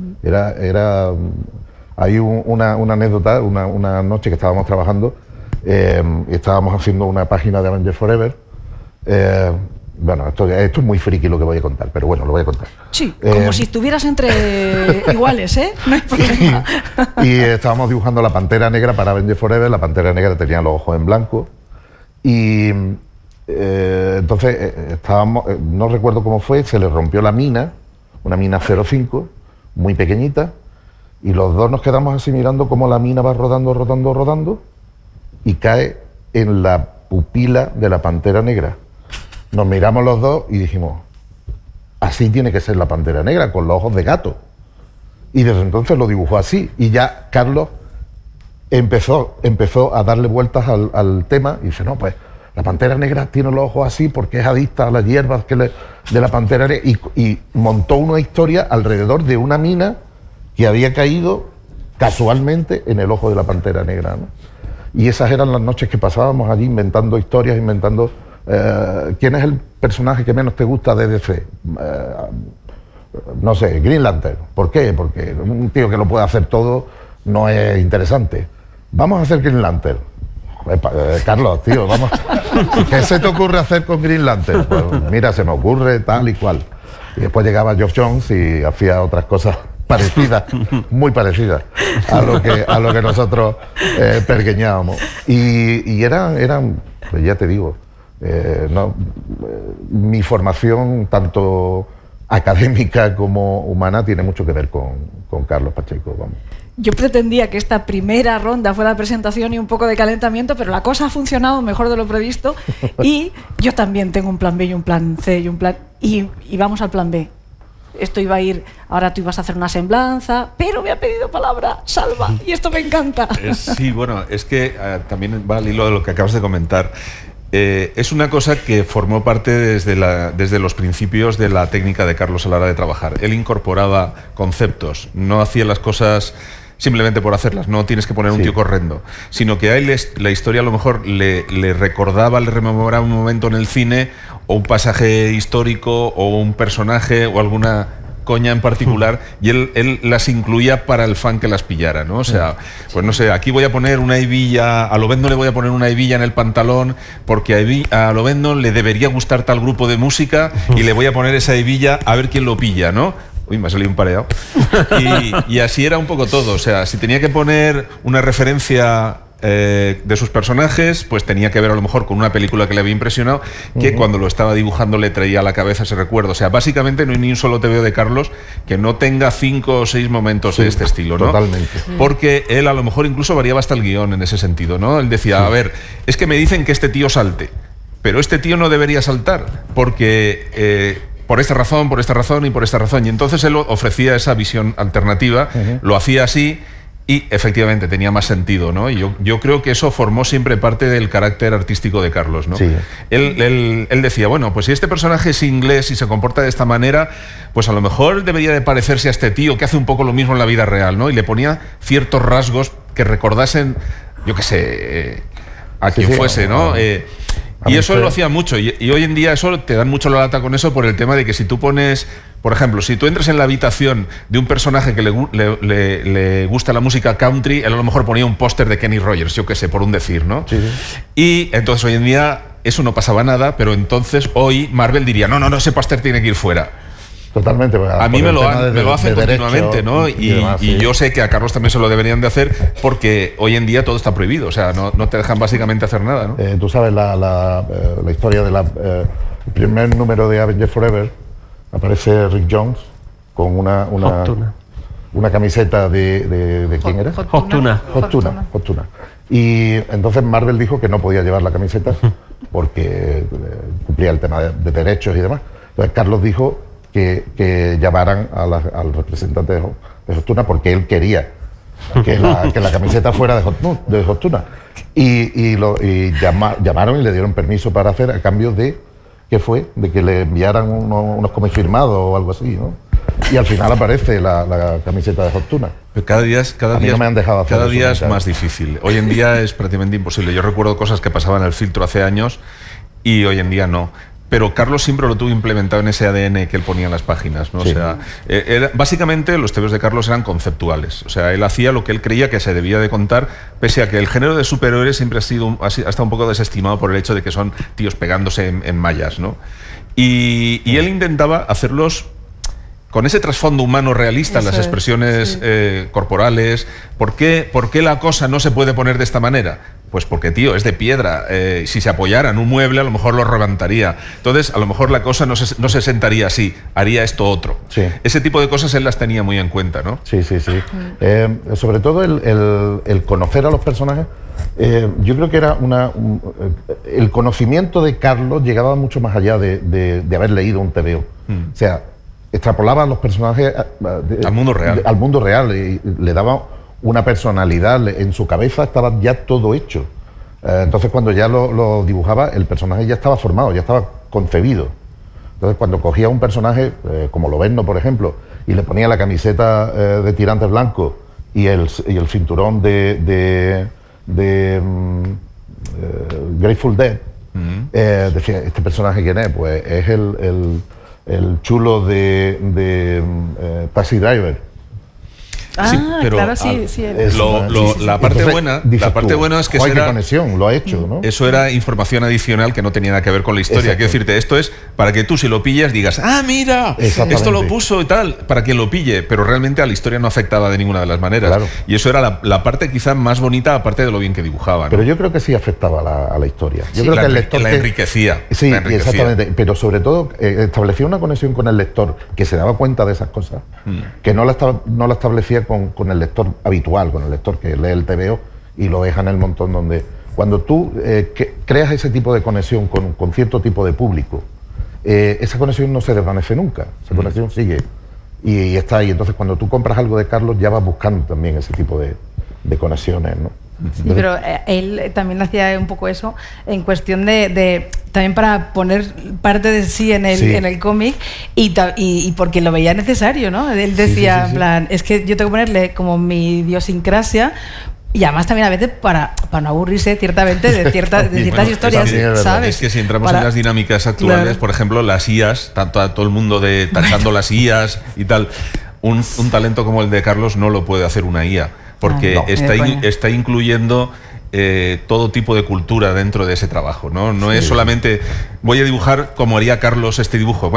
Hay una anécdota, una noche que estábamos trabajando, y estábamos haciendo una página de Avengers Forever. Bueno, esto es muy friki lo que voy a contar, pero bueno, lo voy a contar. Sí, como si estuvieras entre iguales, ¿eh? No hay problema. Y estábamos dibujando la Pantera Negra para Avengers Forever. La Pantera Negra tenía los ojos en blanco. Y entonces estábamos, no recuerdo cómo fue, se le rompió la mina, una mina 05, muy pequeñita, y los dos nos quedamos así mirando cómo la mina va rodando, y cae en la pupila de la Pantera Negra. Nos miramos los dos y dijimos, así tiene que ser la Pantera Negra, con los ojos de gato. Y desde entonces lo dibujó así. Y ya Carlos empezó a darle vueltas al tema y dice, no, pues la Pantera Negra tiene los ojos así porque es adicta a las hierbas de la Pantera Negra. Y montó una historia alrededor de una mina que había caído casualmente en el ojo de la Pantera Negra, ¿no? Y esas eran las noches que pasábamos allí inventando historias, inventando... ¿quién es el personaje que menos te gusta de DC? No sé, Green Lantern. ¿Por qué? Porque un tío que lo puede hacer todo no es interesante. Vamos a hacer Green Lantern. Carlos, tío, vamos. ¿Qué se te ocurre hacer con Green Lantern? Pues mira, se me ocurre tal y cual. Y después llegaba Geoff Johns y hacía otras cosas parecidas, muy parecidas a lo que nosotros pergeñábamos. Y eran, pues ya te digo, mi formación, tanto académica como humana, tiene mucho que ver con Carlos Pacheco. Vamos. Yo pretendía que esta primera ronda fuera presentación y un poco de calentamiento, pero la cosa ha funcionado mejor de lo previsto y yo también tengo un plan B y un plan C y un plan... Y vamos al plan B. Esto iba a ir, ahora tú ibas a hacer una semblanza, pero me ha pedido palabra Salva y esto me encanta. Sí, bueno, es que también va al hilo de lo que acabas de comentar. Es una cosa que formó parte desde los principios de la técnica de Carlos a la hora de trabajar. Él incorporaba conceptos, no hacía las cosas simplemente por hacerlas, no tienes que poner un tío corriendo, sino que a él la historia a lo mejor le recordaba, le rememoraba un momento en el cine, o un pasaje histórico, o un personaje, o alguna coña en particular, y él las incluía para el fan que las pillara, ¿no? O sea, pues no sé, aquí voy a poner una hebilla, a Lobezno le voy a poner una hebilla en el pantalón, porque a Lobezno le debería gustar tal grupo de música, y le voy a poner esa hebilla a ver quién lo pilla, ¿no? Uy, me ha salido un pareado. Y así era un poco todo. O sea, si tenía que poner una referencia de sus personajes, pues tenía que ver a lo mejor con una película que le había impresionado, que cuando lo estaba dibujando le traía a la cabeza ese recuerdo. O sea, básicamente no hay ni un solo TVO de Carlos que no tenga 5 o 6 momentos de este estilo, ¿no? Totalmente. Porque él a lo mejor incluso variaba hasta el guión en ese sentido, ¿no? Él decía, a ver, es que me dicen que este tío salte, pero este tío no debería saltar, porque... por esta razón y por esta razón. Y entonces él ofrecía esa visión alternativa, lo hacía así y efectivamente tenía más sentido, ¿no? Y yo creo que eso formó siempre parte del carácter artístico de Carlos, ¿no? Sí. Él decía, bueno, pues si este personaje es inglés y se comporta de esta manera, pues a lo mejor debería de parecerse a este tío que hace un poco lo mismo en la vida real, ¿no? Y le ponía ciertos rasgos que recordasen, yo qué sé, a quien fuese, ¿no? Y eso lo hacía mucho, y hoy en día eso te dan mucho la lata con eso por el tema de que si tú pones, por ejemplo, si tú entras en la habitación de un personaje que le gusta la música country, él a lo mejor ponía un póster de Kenny Rogers, yo qué sé, por un decir, ¿no? Sí. Y entonces hoy en día eso no pasaba nada, pero entonces hoy Marvel diría, no, ese póster tiene que ir fuera. Totalmente. A mí me lo hacen continuamente, ¿no? Y yo sé que a Carlos también se lo deberían de hacer porque hoy en día todo está prohibido, o sea, no te dejan básicamente hacer nada, ¿no? Tú sabes la historia del primer número de Avengers Forever, aparece Rick Jones con una camiseta de ¿quién era? Hotuna. Y entonces Marvel dijo que no podía llevar la camiseta porque cumplía el tema de derechos y demás. Entonces Carlos dijo que llamaran al representante de Hotuna porque él quería que la camiseta fuera de Hotuna. Y llamaron y le dieron permiso para hacer a cambio de, ¿qué fue? De que le enviaran unos cómics firmados o algo así, ¿no? Y al final aparece la camiseta de Hotuna. Pero cada día es más difícil. Hoy en día es prácticamente imposible. Yo recuerdo cosas que pasaban en el filtro hace años y hoy en día no. Pero Carlos siempre lo tuvo implementado en ese ADN que él ponía en las páginas, ¿no? Sí. O sea, básicamente los TVOs de Carlos eran conceptuales. O sea, él hacía lo que él creía que se debía de contar, pese a que el género de superhéroes siempre ha estado un poco desestimado por el hecho de que son tíos pegándose en mallas, ¿no? Y él intentaba hacerlos con ese trasfondo humano realista en las expresiones corporales. ¿Por qué la cosa no se puede poner de esta manera? Pues porque, tío, es de piedra. Si se apoyara en un mueble, a lo mejor lo levantaría. Entonces, a lo mejor la cosa no se sentaría así, haría esto otro. Sí. Ese tipo de cosas él las tenía muy en cuenta, ¿no? Sí. Sobre todo el conocer a los personajes, yo creo que era el conocimiento de Carlos llegaba mucho más allá de haber leído un TVO. O sea, extrapolaba a los personajes al mundo real. Al mundo real y le daba una personalidad, en su cabeza estaba ya todo hecho. Entonces cuando ya lo dibujaba, el personaje ya estaba formado, ya estaba concebido. Entonces cuando cogía un personaje, como Lobezno, por ejemplo, y le ponía la camiseta de tirantes blancos y el cinturón de Grateful Dead, decía, ¿este personaje quién es? Pues es el chulo de Taxi Driver. Sí, pero claro, sí. La parte buena es que qué conexión, lo ha hecho, ¿no? Eso era información adicional que no tenía nada que ver con la historia. Quiero decirte, esto es para que tú, si lo pillas, digas, mira, esto lo puso y tal, para que lo pille, pero realmente a la historia no afectaba de ninguna de las maneras. Claro. Y eso era la parte quizá más bonita, aparte de lo bien que dibujaba, ¿no? Pero yo creo que sí afectaba a la historia. Yo creo que el lector la enriquecía. Sí, exactamente. Pero sobre todo establecía una conexión con el lector que se daba cuenta de esas cosas, que no la establecía con el lector habitual, con el lector que lee el TVO y lo deja en el montón donde... Cuando tú creas ese tipo de conexión con cierto tipo de público, esa conexión no se desvanece nunca, esa conexión sigue y está ahí. Entonces cuando tú compras algo de Carlos ya vas buscando también ese tipo de conexiones, ¿no? Sí, pero él también hacía un poco eso en cuestión de también para poner parte de sí en el cómic y porque lo veía necesario, ¿no? Él decía, en plan, es que yo tengo que ponerle como mi idiosincrasia y además también a veces para no aburrirse ciertamente de ciertas historias, ¿sabes? Es que si entramos en las dinámicas actuales, claro. Por ejemplo, las IAs, todo el mundo tachando las IAs y tal, un talento como el de Carlos no lo puede hacer una IA. Porque está incluyendo todo tipo de cultura dentro de ese trabajo, ¿no? No es solamente voy a dibujar como haría Carlos este dibujo. Bueno,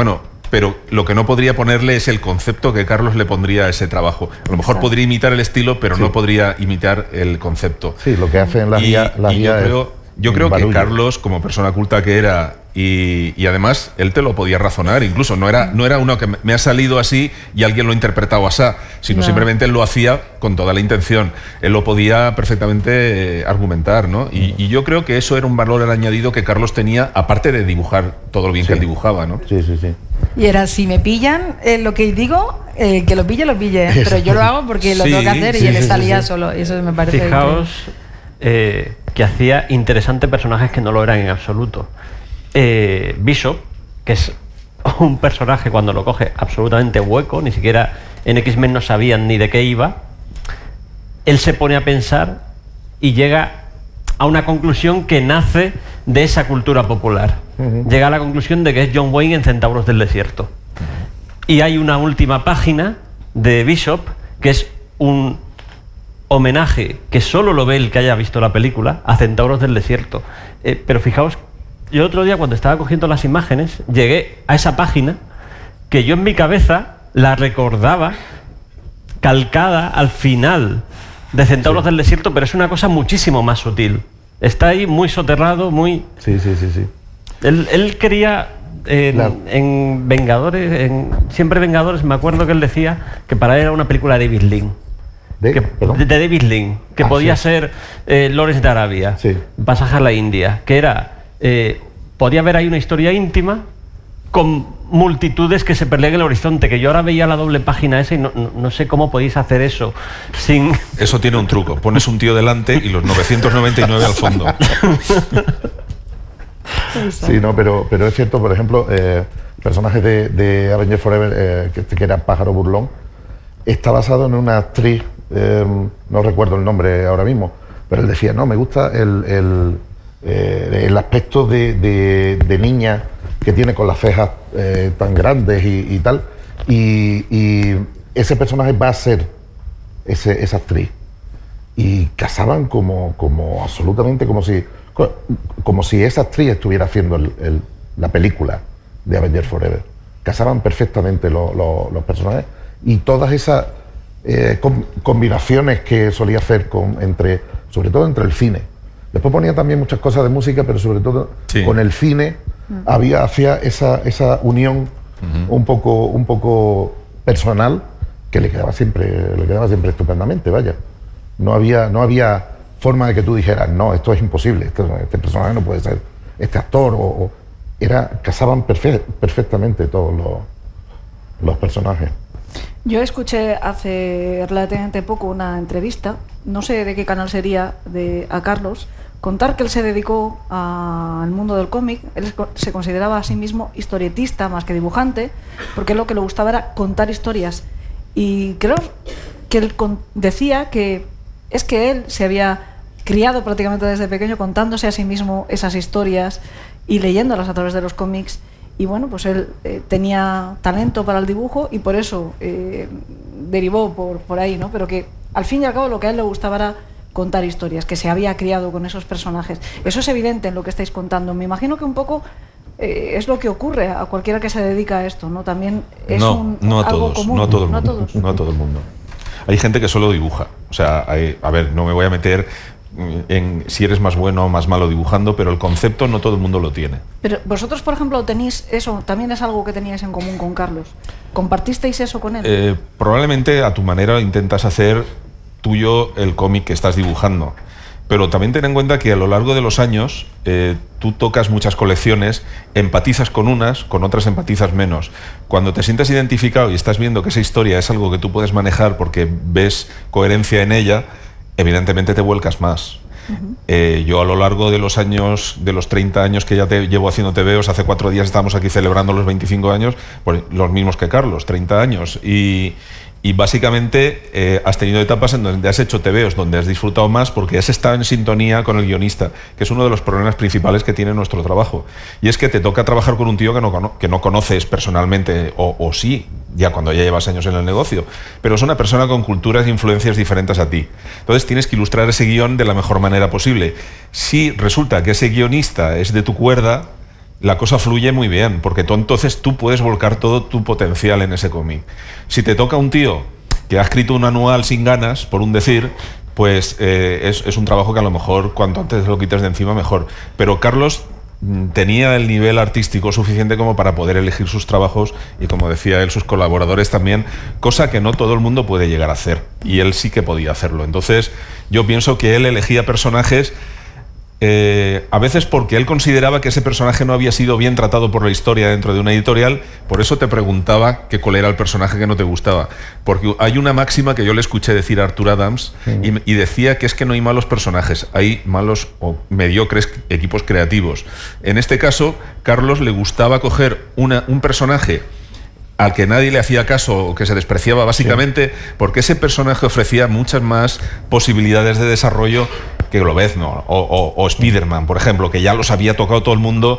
pero lo que no podría ponerle es el concepto que Carlos le pondría a ese trabajo. A lo mejor podría imitar el estilo, pero no podría imitar el concepto. Sí, lo que hace en la guía yo creo que Carlos, como persona culta que era, y además él te lo podía razonar, incluso no era uno que me ha salido así y alguien lo ha interpretado así, sino simplemente él lo hacía con toda la intención. Él lo podía perfectamente argumentar, ¿no? Y yo creo que eso era un valor añadido que Carlos tenía, aparte de dibujar todo lo bien que él dibujaba, ¿no? Sí, sí, sí. Y era, si me pillan lo que digo, que lo pille, pero yo lo hago porque lo tengo que hacer y él salía solo. Y eso me parece. Fijaos que hacía interesantes personajes que no lo eran en absoluto. Bishop, que es un personaje cuando lo coge absolutamente hueco, ni siquiera en X-Men no sabían ni de qué iba, él se pone a pensar y llega a una conclusión que nace de esa cultura popular. Llega a la conclusión de que es John Wayne en Centauros del Desierto. Y hay una última página de Bishop que es un homenaje que solo lo ve el que haya visto la película a Centauros del Desierto. Pero fijaos, yo otro día cuando estaba cogiendo las imágenes llegué a esa página que yo en mi cabeza la recordaba calcada al final de Centauros del Desierto, pero es una cosa muchísimo más sutil. Está ahí muy soterrado, muy... Sí. Él quería... En Vengadores, Siempre Vengadores, me acuerdo que él decía que para él era una película de David Lean. De David Lean, que podía ser Lawrence de Arabia, Pasaje a la India, que era, podía haber ahí una historia íntima con multitudes que se perdían en el horizonte, que yo ahora veía la doble página esa y no sé cómo podéis hacer eso sin... Eso tiene un truco, pones un tío delante y los 999 al fondo. Sí, no, pero es cierto, por ejemplo, personajes de Avengers Forever, que era Pájaro Burlón, está basado en una actriz, no recuerdo el nombre ahora mismo, pero él decía, no, me gusta el aspecto de niña que tiene con las cejas tan grandes y tal, y ese personaje va a ser esa actriz. Y casaban como absolutamente como si esa actriz estuviera haciendo la película de Avengers Forever. Casaban perfectamente los personajes y todas esas combinaciones que solía hacer sobre todo entre el cine. Después ponía también muchas cosas de música, pero sobre todo con el cine hacía esa unión un poco personal que le quedaba siempre estupendamente, vaya. No había forma de que tú dijeras, no, esto es imposible, este personaje no puede ser este actor, casaban perfectamente todos los personajes. Yo escuché hace relativamente poco una entrevista, no sé de qué canal sería, a Carlos, contar que él se dedicó al mundo del cómic. Él se consideraba a sí mismo historietista más que dibujante, porque lo que le gustaba era contar historias. Y creo que él decía que es que él se había criado prácticamente desde pequeño contándose a sí mismo esas historias y leyéndolas a través de los cómics. Y bueno, pues él tenía talento para el dibujo y por eso derivó por ahí, ¿no? Pero que al fin y al cabo lo que a él le gustaba era contar historias, que se había criado con esos personajes. Eso es evidente en lo que estáis contando. Me imagino que un poco es lo que ocurre a cualquiera que se dedica a esto, ¿no? También es algo común. No a todo el mundo. Hay gente que solo dibuja. O sea, a ver, no me voy a meter en si eres más bueno o más malo dibujando, pero el concepto no todo el mundo lo tiene. Pero vosotros, por ejemplo, tenéis eso, también es algo que teníais en común con Carlos. ¿Compartisteis eso con él? Probablemente a tu manera intentas hacer tuyo el cómic que estás dibujando. Pero también ten en cuenta que a lo largo de los años tú tocas muchas colecciones, empatizas con unas, con otras empatizas menos. Cuando te sientes identificado y estás viendo que esa historia es algo que tú puedes manejar porque ves coherencia en ella, evidentemente te vuelcas más. Yo a lo largo de los años, de los 30 años que ya llevo haciendo TVOs, hace 4 días estamos aquí celebrando los 25 años, pues los mismos que Carlos, 30 años. Y básicamente has tenido etapas en donde has hecho TVOs, donde has disfrutado más porque has estado en sintonía con el guionista, que es uno de los problemas principales que tiene nuestro trabajo. Y es que te toca trabajar con un tío que no conoces personalmente, o sí, ya cuando ya llevas años en el negocio, pero es una persona con culturas e influencias diferentes a ti. Entonces tienes que ilustrar ese guión de la mejor manera posible. Si resulta que ese guionista es de tu cuerda, la cosa fluye muy bien, porque entonces tú puedes volcar todo tu potencial en ese cómic. Si te toca un tío que ha escrito un anual sin ganas, por un decir, pues es un trabajo que a lo mejor cuanto antes lo quites de encima mejor. Pero Carlos tenía el nivel artístico suficiente como para poder elegir sus trabajos y, como decía él, sus colaboradores también, cosa que no todo el mundo puede llegar a hacer, y él sí que podía hacerlo. Entonces yo pienso que él elegía personajes a veces porque él consideraba que ese personaje no había sido bien tratado por la historia dentro de una editorial. Por eso te preguntaba cuál era el personaje que no te gustaba, porque hay una máxima que yo le escuché decir a Arthur Adams, y decía que es que no hay malos personajes, hay malos o mediocres equipos creativos. En este caso, Carlos le gustaba coger un personaje al que nadie le hacía caso o que se despreciaba básicamente, porque ese personaje ofrecía muchas más posibilidades de desarrollo que Lobezno o Spider-Man, por ejemplo, que ya los había tocado todo el mundo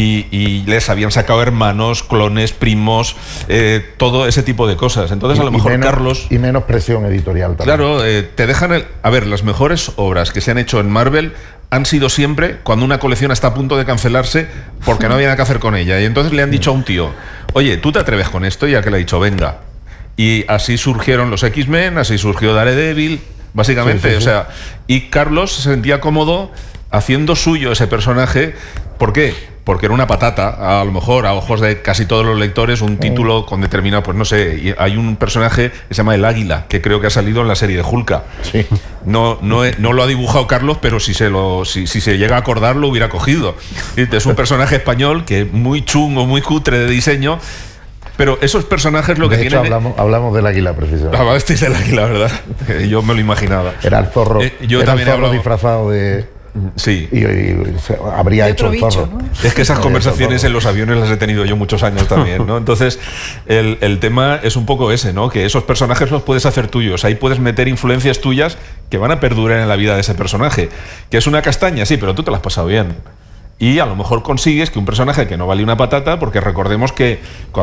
y les habían sacado hermanos, clones, primos, todo ese tipo de cosas. Entonces, a lo mejor Carlos... Y menos presión editorial también. Claro, te dejan... A ver, las mejores obras que se han hecho en Marvel han sido siempre cuando una colección está a punto de cancelarse porque no había nada que hacer con ella. Y entonces le han dicho a un tío, oye, ¿tú te atreves con esto? Y al que le ha dicho, venga. Y así surgieron los X-Men, así surgió Daredevil, básicamente. O sea, y Carlos se sentía cómodo haciendo suyo ese personaje. ¿Por qué? Porque era una patata, a lo mejor a ojos de casi todos los lectores, un título con determinado, pues no sé, hay un personaje que se llama El Águila, que creo que ha salido en la serie de Hulka. Sí. No lo ha dibujado Carlos, pero si se llega a acordar lo hubiera cogido. Es un personaje español que es muy chungo, muy cutre de diseño, pero esos personajes lo que de hecho, tienen... hablamos del Águila, precisamente. Hablasteis del Águila, ¿verdad? Yo me lo imaginaba. Era el zorro, yo era también el zorro hablaba... disfrazado de... Sí. Y habría hecho el zorro. ¿No? Es que esas conversaciones en los aviones las he tenido yo muchos años también, ¿no? Entonces, el tema es un poco ese, ¿no? Que esos personajes los puedes hacer tuyos. Ahí puedes meter influencias tuyas que van a perdurar en la vida de ese personaje. Que es una castaña, sí, pero tú te la has pasado bien. Y a lo mejor consigues que un personaje que no vale una patata, porque recordemos que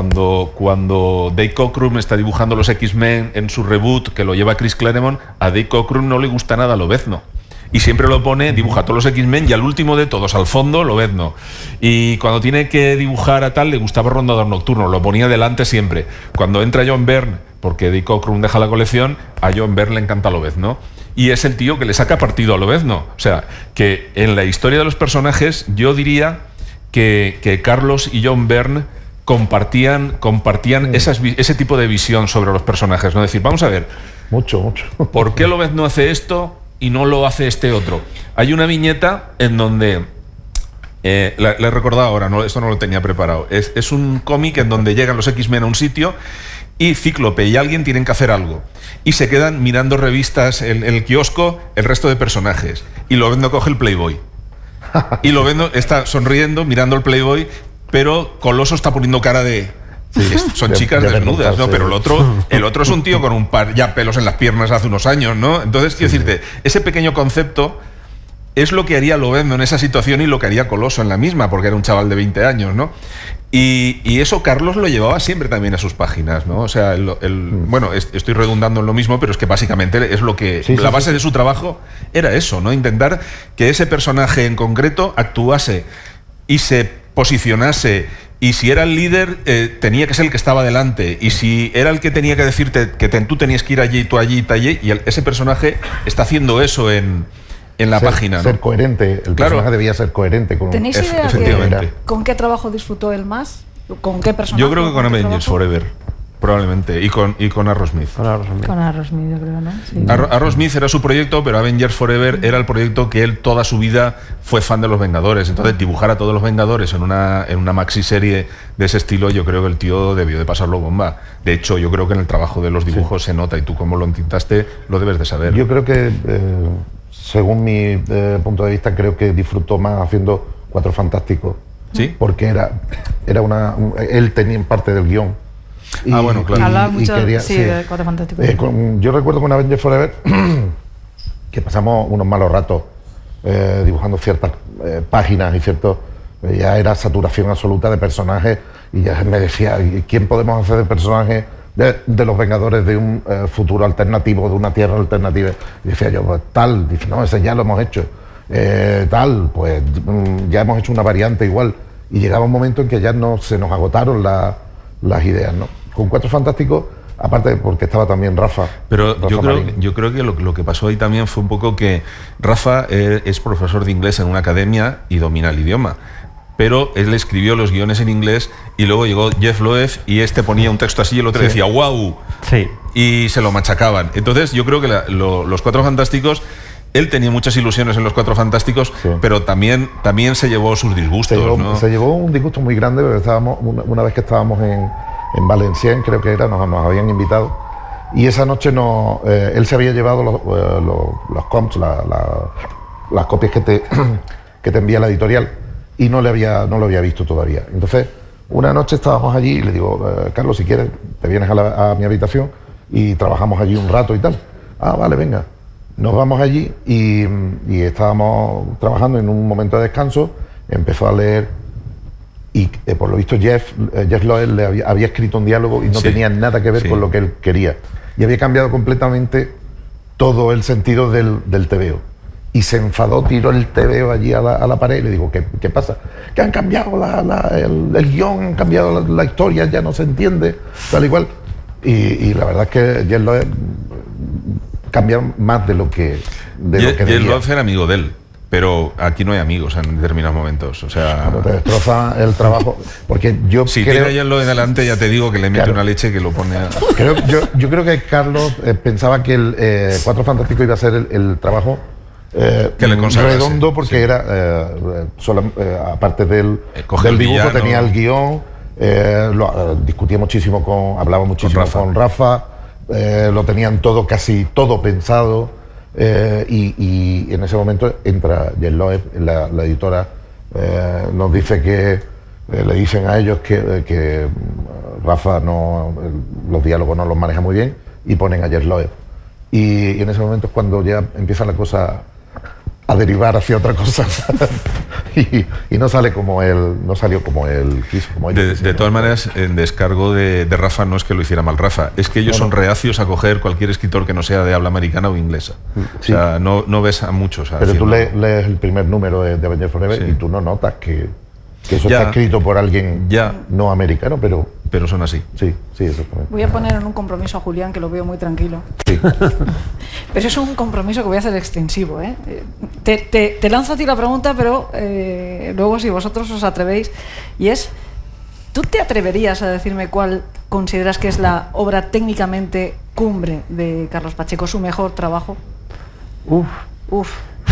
cuando Dave Cockrum está dibujando los X-Men en su reboot, que lo lleva Chris Claremont, a Dave Cockrum no le gusta nada Lobezno. Y siempre lo pone, dibuja todos los X-Men y al último de todos, al fondo, Lobezno. Y cuando tiene que dibujar a tal, le gustaba Rondador Nocturno, lo ponía delante siempre. Cuando entra John Byrne, porque Dave Cockrum deja la colección, a John Byrne le encanta Lobezno. Y es el tío que le saca partido a Lobezno. O sea, que en la historia de los personajes, yo diría que Carlos y John Byrne compartían ese tipo de visión sobre los personajes, ¿no? Es decir, vamos a ver. Mucho. ¿Por qué Lobezno hace esto y no lo hace este otro? Hay una viñeta en donde... le he recordado ahora, esto no lo tenía preparado. Es un cómic en donde llegan los X-Men a un sitio y Cíclope y alguien tienen que hacer algo. Y se quedan mirando revistas en el kiosco el resto de personajes. Y Lobezno coge el Playboy. Y Lobezno está sonriendo, mirando el Playboy, pero Coloso está poniendo cara de... Son chicas desnudas, ¿no? Pero el otro es un tío con un par ya pelos en las piernas hace unos años, ¿no? Entonces, quiero decirte, ese pequeño concepto es lo que haría Lobezno en esa situación y lo que haría Coloso en la misma, porque era un chaval de 20 años, ¿no? Y eso Carlos lo llevaba siempre también a sus páginas, ¿no? O sea, bueno, estoy redundando en lo mismo, pero es que básicamente es lo que... la base de su trabajo era eso, ¿no? Intentar que ese personaje en concreto actuase y se posicionase, y si era el líder, tenía que ser el que estaba delante, y si era el que tenía que decirte que tú tenías que ir allí, tú allí, y ese personaje está haciendo eso en la página, ¿no? Ser coherente, el personaje debía ser coherente con... ¿Tenéis idea con qué trabajo disfrutó él más? ¿Con qué personaje? Yo creo que con Avengers Forever, probablemente, y con Arrowsmith. Con Arrowsmith, yo creo, ¿no? Sí. Arrowsmith era su proyecto, pero Avengers Forever era el proyecto que él toda su vida fue fan de los Vengadores. Entonces, dibujar a todos los Vengadores en una maxi serie de ese estilo, yo creo que el tío debió de pasarlo bomba. De hecho, yo creo que en el trabajo de los dibujos se nota, y tú como lo entintaste lo debes de saber. Yo creo que... según mi punto de vista, creo que disfrutó más haciendo Cuatro Fantásticos. ¿Sí? Porque él tenía parte del guión. Bueno, claro. Hablaba mucho de Cuatro Fantásticos. Yo recuerdo con Avengers Forever que pasamos unos malos ratos dibujando ciertas páginas y ciertos... ya era saturación absoluta de personajes, y ya me decía, ¿quién podemos hacer de personaje de los Vengadores de un futuro alternativo, de una tierra alternativa? Y decía yo, pues dice, no, ese ya lo hemos hecho, pues ya hemos hecho una variante igual. y llegaba un momento en que ya no se nos agotaron las ideas, ¿no? Con Cuatro Fantásticos, aparte de porque estaba también Rafa. Pero Marín. yo creo que lo que pasó ahí también fue un poco que Rafa es profesor de inglés en una academia y domina el idioma. Pero él escribió los guiones en inglés y luego llegó Jeff Loeb y este ponía un texto así y el otro decía ¡wow! Sí. Y se lo machacaban. Entonces yo creo que los Cuatro Fantásticos, él tenía muchas ilusiones en los Cuatro Fantásticos, pero también se llevó sus disgustos, ¿no? Se llevó un disgusto muy grande, porque estábamos, una vez que estábamos en Valenciennes, creo que era, nos habían invitado, y esa noche él se había llevado los comps, las copias que te envía la editorial, y no lo había visto todavía. Entonces, una noche estábamos allí y le digo, Carlos, si quieres, te vienes a mi habitación y trabajamos allí un rato y tal. Ah, vale, venga. Nos vamos allí y estábamos trabajando en un momento de descanso, empezó a leer y por lo visto Jeff Loeb le había escrito un diálogo y no tenía nada que ver con lo que él quería. Y había cambiado completamente todo el sentido del TVO. Y se enfadó, tiró el TVO allí a la pared y le digo, ¿qué pasa? Que han cambiado el guión, han cambiado la historia, ya no se entiende, tal y cual. Y la verdad es que Jeff Loeb cambia más de lo que Jeff Loeb era amigo de él, pero aquí no hay amigos en determinados momentos. O sea, cuando te destroza el trabajo, porque yo si creo, tiene a Jeff Loeb delante, ya te digo que le mete una leche que lo pone a... yo creo que Carlos pensaba que el Cuatro Fantásticos iba a ser el trabajo que le redondo, porque era aparte del dibujo tenía el guión, discutía muchísimo hablaba muchísimo con Rafa, lo tenían casi todo pensado, y en ese momento entra Jeff Loeb, la editora, nos dice que le dicen a ellos que Rafa los diálogos no los maneja muy bien y ponen a Jeff Loeb, y en ese momento es cuando ya empieza la cosa a derivar hacia otra cosa y no salió como él quiso. De todas maneras, en descargo de Rafa, no es que lo hiciera mal Rafa, es que ellos son reacios a coger cualquier escritor que no sea de habla americana o inglesa. Sí. O sea, no ves a muchos haciendo. Pero tú lees el primer número de Avengers Forever y tú no notas que eso está escrito por alguien no americano, pero son así. Sí, exactamente. Voy a poner en un compromiso a Julián, que lo veo muy tranquilo. Sí. Pero es un compromiso que voy a hacer extensivo, ¿eh? Te lanzo a ti la pregunta, pero luego si vosotros os atrevéis, y es, ¿tú te atreverías a decirme cuál consideras que es la obra técnicamente cumbre de Carlos Pacheco, su mejor trabajo? Uf.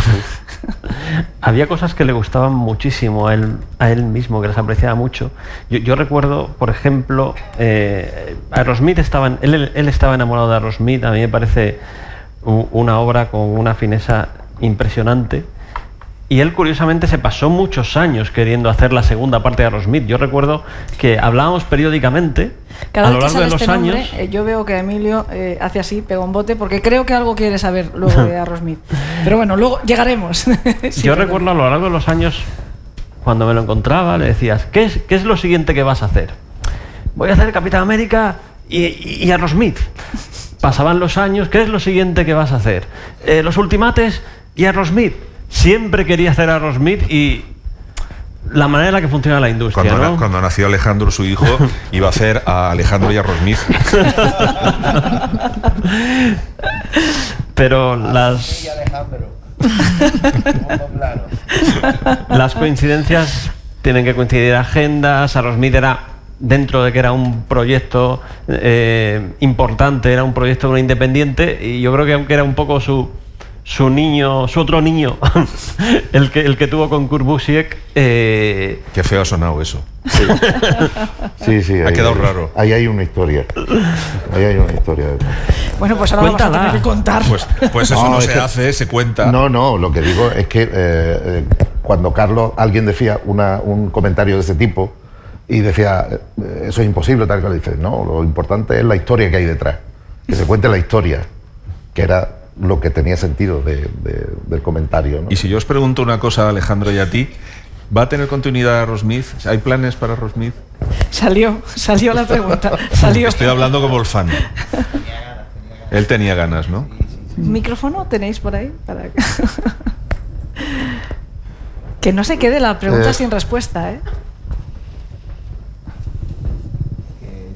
Había cosas que le gustaban muchísimo a él mismo, que las apreciaba mucho. Yo recuerdo, por ejemplo, Aerosmith él estaba enamorado de Aerosmith. A mí me parece una obra con una fineza impresionante. Y él, curiosamente, se pasó muchos años queriendo hacer la segunda parte de Aerosmith. Yo recuerdo que hablábamos periódicamente a lo largo de los años. Yo veo que Emilio hace así, pega un bote, porque creo que algo quiere saber luego de Aerosmith. Pero bueno, luego llegaremos. Yo recuerdo a lo largo de los años, cuando me lo encontraba, le decías, ¿qué es lo siguiente que vas a hacer? Voy a hacer Capitán América y Aerosmith. Pasaban los años, ¿qué es lo siguiente que vas a hacer? Los Ultimates y Aerosmith. Siempre quería hacer Aerosmith y la manera en la que funciona la industria. Cuando nació Alejandro, su hijo, iba a hacer a Alejandro y Aerosmith. Pero las coincidencias tienen que coincidir agendas. Aerosmith era, dentro de que era un proyecto importante, era un proyecto de una independiente, y yo creo que aunque era un poco su otro niño, el que tuvo con Kurt Busiek. Qué feo ha sonado eso. Sí. Ha quedado raro. Ahí hay una historia. Bueno, pues ahora vamos a tener que contar. Pues eso no se hace, se cuenta. No, lo que digo es que cuando alguien decía un comentario de ese tipo y decía, eso es imposible, tal cual, dice, no, lo importante es la historia que hay detrás, que se cuente la historia, que era lo que tenía sentido del comentario, ¿no? Y si yo os pregunto una cosa, Alejandro, y a ti, ¿va a tener continuidad Aerosmith? ¿Hay planes para Aerosmith? Salió la pregunta. Salió. Estoy hablando como el fan. Él tenía ganas, ¿no? ¿Micrófono tenéis por ahí? Que no se quede la pregunta sin respuesta, ¿eh?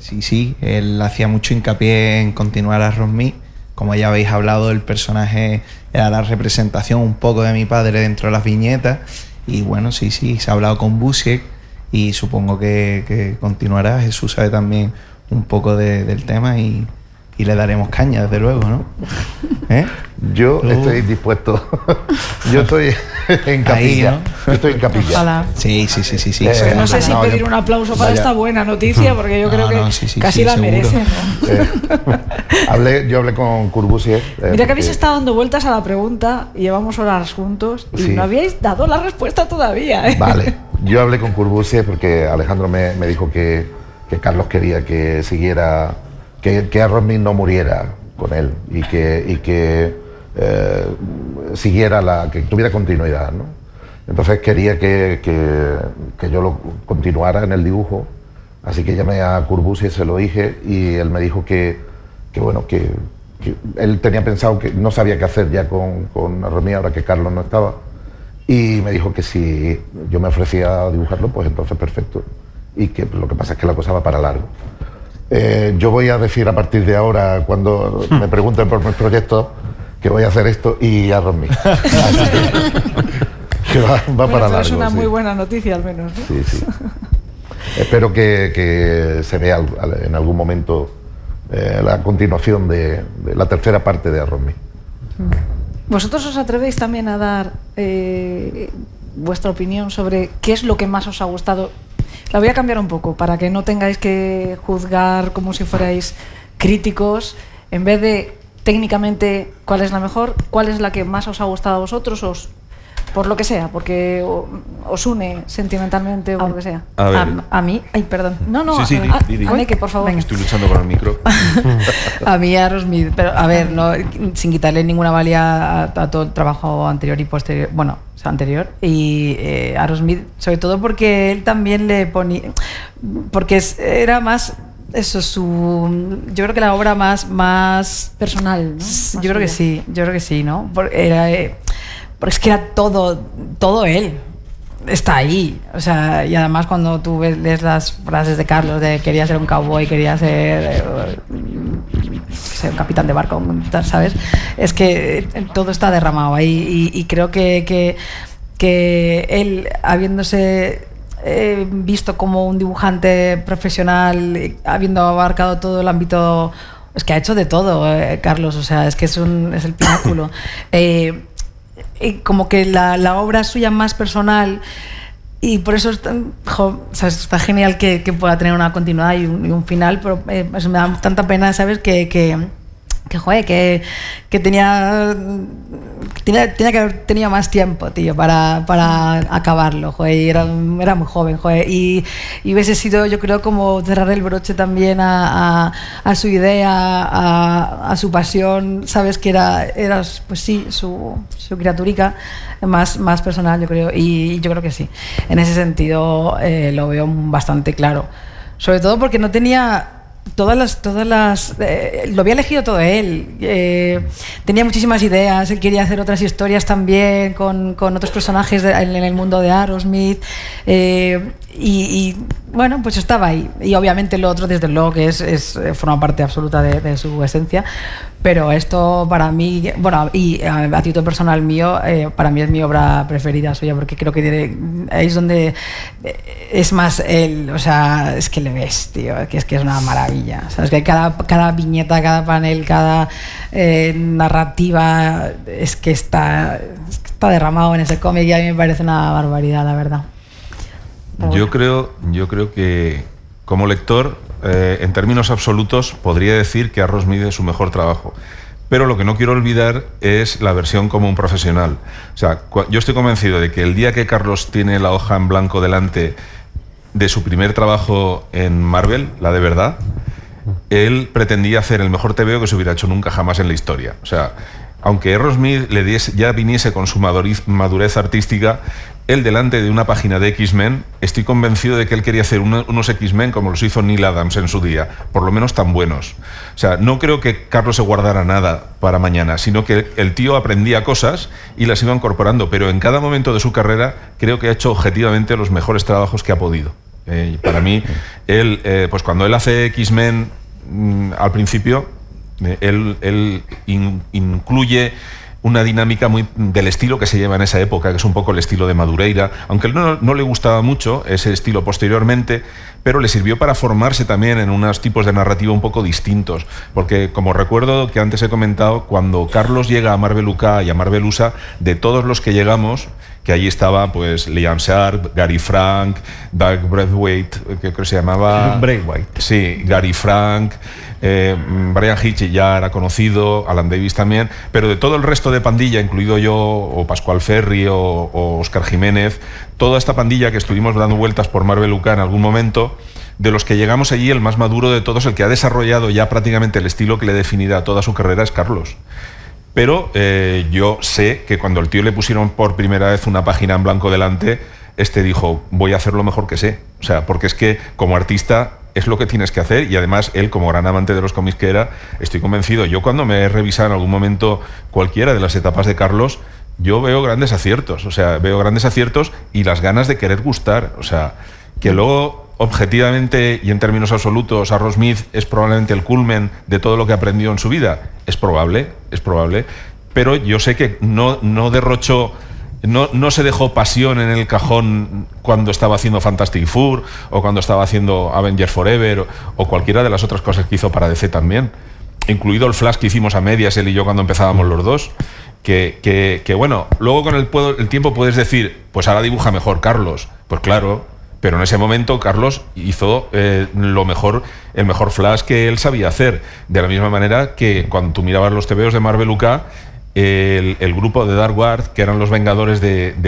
Sí, él hacía mucho hincapié en continuar a Aerosmith. Como ya habéis hablado, el personaje era la representación un poco de mi padre dentro de las viñetas. Y bueno, sí, se ha hablado con Busiek y supongo que continuará. Jesús sabe también un poco del tema y le daremos caña, desde luego, ¿no? Yo estoy dispuesto. Yo estoy en capilla. Ahí, ¿no? Yo estoy en capilla. Ojalá. Sí. No sé si pedir un aplauso para esta buena noticia, porque yo creo que casi la seguro. merece, ¿no? Yo hablé con Corbusier. Mira que habéis estado dando vueltas a la pregunta y llevamos horas juntos y no habíais dado la respuesta todavía. Vale, yo hablé con Corbusier porque Alejandro me dijo que Carlos quería que siguiera, que Aerosmith no muriera con él y que siguiera, que tuviera continuidad, ¿no? Entonces quería que yo lo continuara en el dibujo, así que llamé a Corbusier, se lo dije y él me dijo que él tenía pensado que no sabía qué hacer ya con Aerosmith ahora que Carlos no estaba, y me dijo que si yo me ofrecía a dibujarlo, pues entonces perfecto, y que lo que pasa es que la cosa va para largo. Yo voy a decir a partir de ahora, cuando me pregunten por mis proyectos, que voy a hacer esto y Aerosmith. Que va para largo. Es una muy buena noticia, al menos, ¿no? Sí. Espero que se vea en algún momento la continuación de la tercera parte de Aerosmith. ¿Vosotros os atrevéis también a dar vuestra opinión sobre qué es lo que más os ha gustado? La voy a cambiar un poco para que no tengáis que juzgar como si fuerais críticos. En vez de técnicamente cuál es la mejor, cuál es la que más os ha gustado a vosotros, por lo que sea, porque os une sentimentalmente o por lo que sea. A mí, ay, perdón. No, Sí, di. Anneke, por favor. Venga. Estoy luchando con el micro. A mí Aerosmith, pero a ver, no, sin quitarle ninguna valía a todo el trabajo anterior y posterior, bueno, o sea, anterior, y Aerosmith, sobre todo porque él también le ponía, porque era más eso, yo creo que la obra más personal, ¿no? Yo creo que sí, ¿no? Porque es que era todo él. Está ahí, o sea, y además cuando tú lees las frases de Carlos de quería ser un cowboy, quería ser un capitán de barco, ¿sabes? Es que todo está derramado ahí y creo que él, habiéndose visto como un dibujante profesional, habiendo abarcado todo el ámbito, es que ha hecho de todo, Carlos, o sea, es que es el pináculo. Como que la obra suya más personal, y por eso está genial que pueda tener una continuidad y un final, pero eso me da tanta pena, ¿sabes? Que tenía que haber tenido más tiempo, tío, para acabarlo, joder, y era muy joven, joder, y hubiese sido, yo creo, como cerrar el broche también a su idea, a su pasión, sabes, que era pues sí, su criaturica más personal, yo creo, y yo creo que sí, en ese sentido lo veo bastante claro, sobre todo porque no tenía todas las lo había elegido todo él, tenía muchísimas ideas, él quería hacer otras historias también con otros personajes en el mundo de Aerosmith, y bueno, pues estaba ahí, y obviamente lo otro desde luego que forma parte absoluta de su esencia, pero esto para mí, bueno, y a título personal mío, para mí es mi obra preferida suya, porque creo que ahí es donde es más él, o sea, es que le ves, tío, que es una maravilla, sabes, que cada viñeta, cada panel, cada narrativa es que está derramado en ese cómic, y a mí me parece una barbaridad, la verdad. Yo creo que como lector, en términos absolutos, podría decir que Aerosmith es su mejor trabajo. Pero lo que no quiero olvidar es la versión como un profesional. O sea, yo estoy convencido de que el día que Carlos tiene la hoja en blanco delante de su primer trabajo en Marvel, la de verdad, él pretendía hacer el mejor TVO que se hubiera hecho nunca jamás en la historia. O sea, aunque Aerosmith ya viniese con su madurez artística, él delante de una página de X-Men, estoy convencido de que él quería hacer unos X-Men como los hizo Neil Adams en su día, por lo menos tan buenos. O sea, no creo que Carlos se guardara nada para mañana, sino que el tío aprendía cosas y las iba incorporando, pero en cada momento de su carrera creo que ha hecho objetivamente los mejores trabajos que ha podido. Para mí, él, pues cuando él hace X-Men al principio, él incluye una dinámica muy del estilo que se lleva en esa época, que es un poco el estilo de Madureira, aunque no le gustaba mucho ese estilo posteriormente, pero le sirvió para formarse también en unos tipos de narrativa un poco distintos, porque como recuerdo que antes he comentado, cuando Carlos llega a Marvel UK y a Marvel USA, de todos los que llegamos, que allí estaba pues Liam Sharp, Gary Frank, Doug Braithwaite, que creo que se llamaba... Braithwaite. Sí, Gary Frank, Brian Hitch ya era conocido, Alan Davis también, pero de todo el resto de pandilla, incluido yo, o Pascual Ferri, o Óscar Jiménez, toda esta pandilla que estuvimos dando vueltas por Marvel UK en algún momento, de los que llegamos allí, el más maduro de todos, el que ha desarrollado ya prácticamente el estilo que le definirá toda su carrera es Carlos. Pero yo sé que cuando al tío le pusieron por primera vez una página en blanco delante, dijo, voy a hacer lo mejor que sé. O sea, porque es que como artista es lo que tienes que hacer, y además él, como gran amante de los cómics que era, estoy convencido. Yo cuando me he revisado en algún momento cualquiera de las etapas de Carlos, yo veo grandes aciertos. O sea, veo grandes aciertos y las ganas de querer gustar. O sea, que luego... objetivamente y en términos absolutos, Arrow Smith es probablemente el culmen de todo lo que aprendió en su vida. Es probable, pero yo sé que no derrochó, no se dejó pasión en el cajón cuando estaba haciendo Fantastic Four o cuando estaba haciendo Avengers Forever o cualquiera de las otras cosas que hizo para DC también, incluido el Flash que hicimos a medias él y yo cuando empezábamos los dos. Que bueno, luego con el tiempo puedes decir, pues ahora dibuja mejor Carlos. Pues claro. Pero en ese momento Carlos hizo el mejor Flash que él sabía hacer. De la misma manera que cuando tú mirabas los TVOs de Marvel UK, el grupo de Dark Guard, que eran los vengadores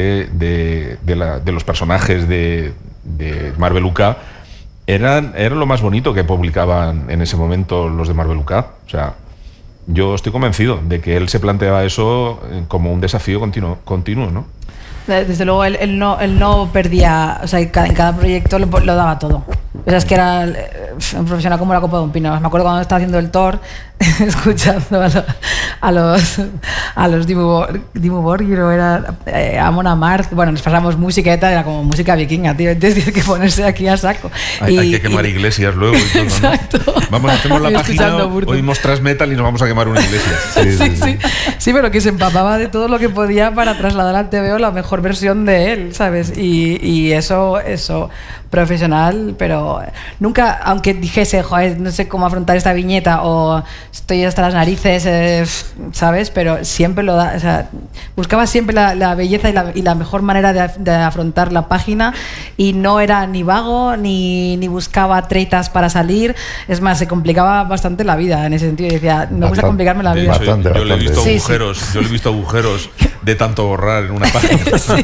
de los personajes de Marvel UK, eran lo más bonito que publicaban en ese momento los de Marvel UK. O sea, yo estoy convencido de que él se planteaba eso como un desafío continuo, ¿no? Desde luego, él no perdía, o sea, en cada proyecto lo daba todo. O sea, es que era un profesional como la copa de un pino. Me acuerdo cuando estaba haciendo el Thor, escuchando a los Dimmu Borgir, o era Amon Amarth. Bueno, nos pasamos música y tal, era como música vikinga, tío. Entonces tienes que ponerse aquí a saco. Hay que quemar iglesias luego y todo, ¿no? Exacto. Vamos, hacemos la página, oímos thrash metal y nos vamos a quemar una iglesia. Sí, pero que se empapaba de todo lo que podía para trasladar al TVO la mejor versión de él, ¿sabes? Y eso profesional, pero nunca, aunque dijese, joder, no sé cómo afrontar esta viñeta o estoy hasta las narices, ¿sabes? Pero siempre lo da, o sea, buscaba siempre la belleza y la mejor manera de afrontar la página, y no era ni vago ni buscaba treitas para salir. Es más, se complicaba bastante la vida en ese sentido, y decía, me gusta complicarme la vida. Yo le he visto agujeros de tanto borrar en una página.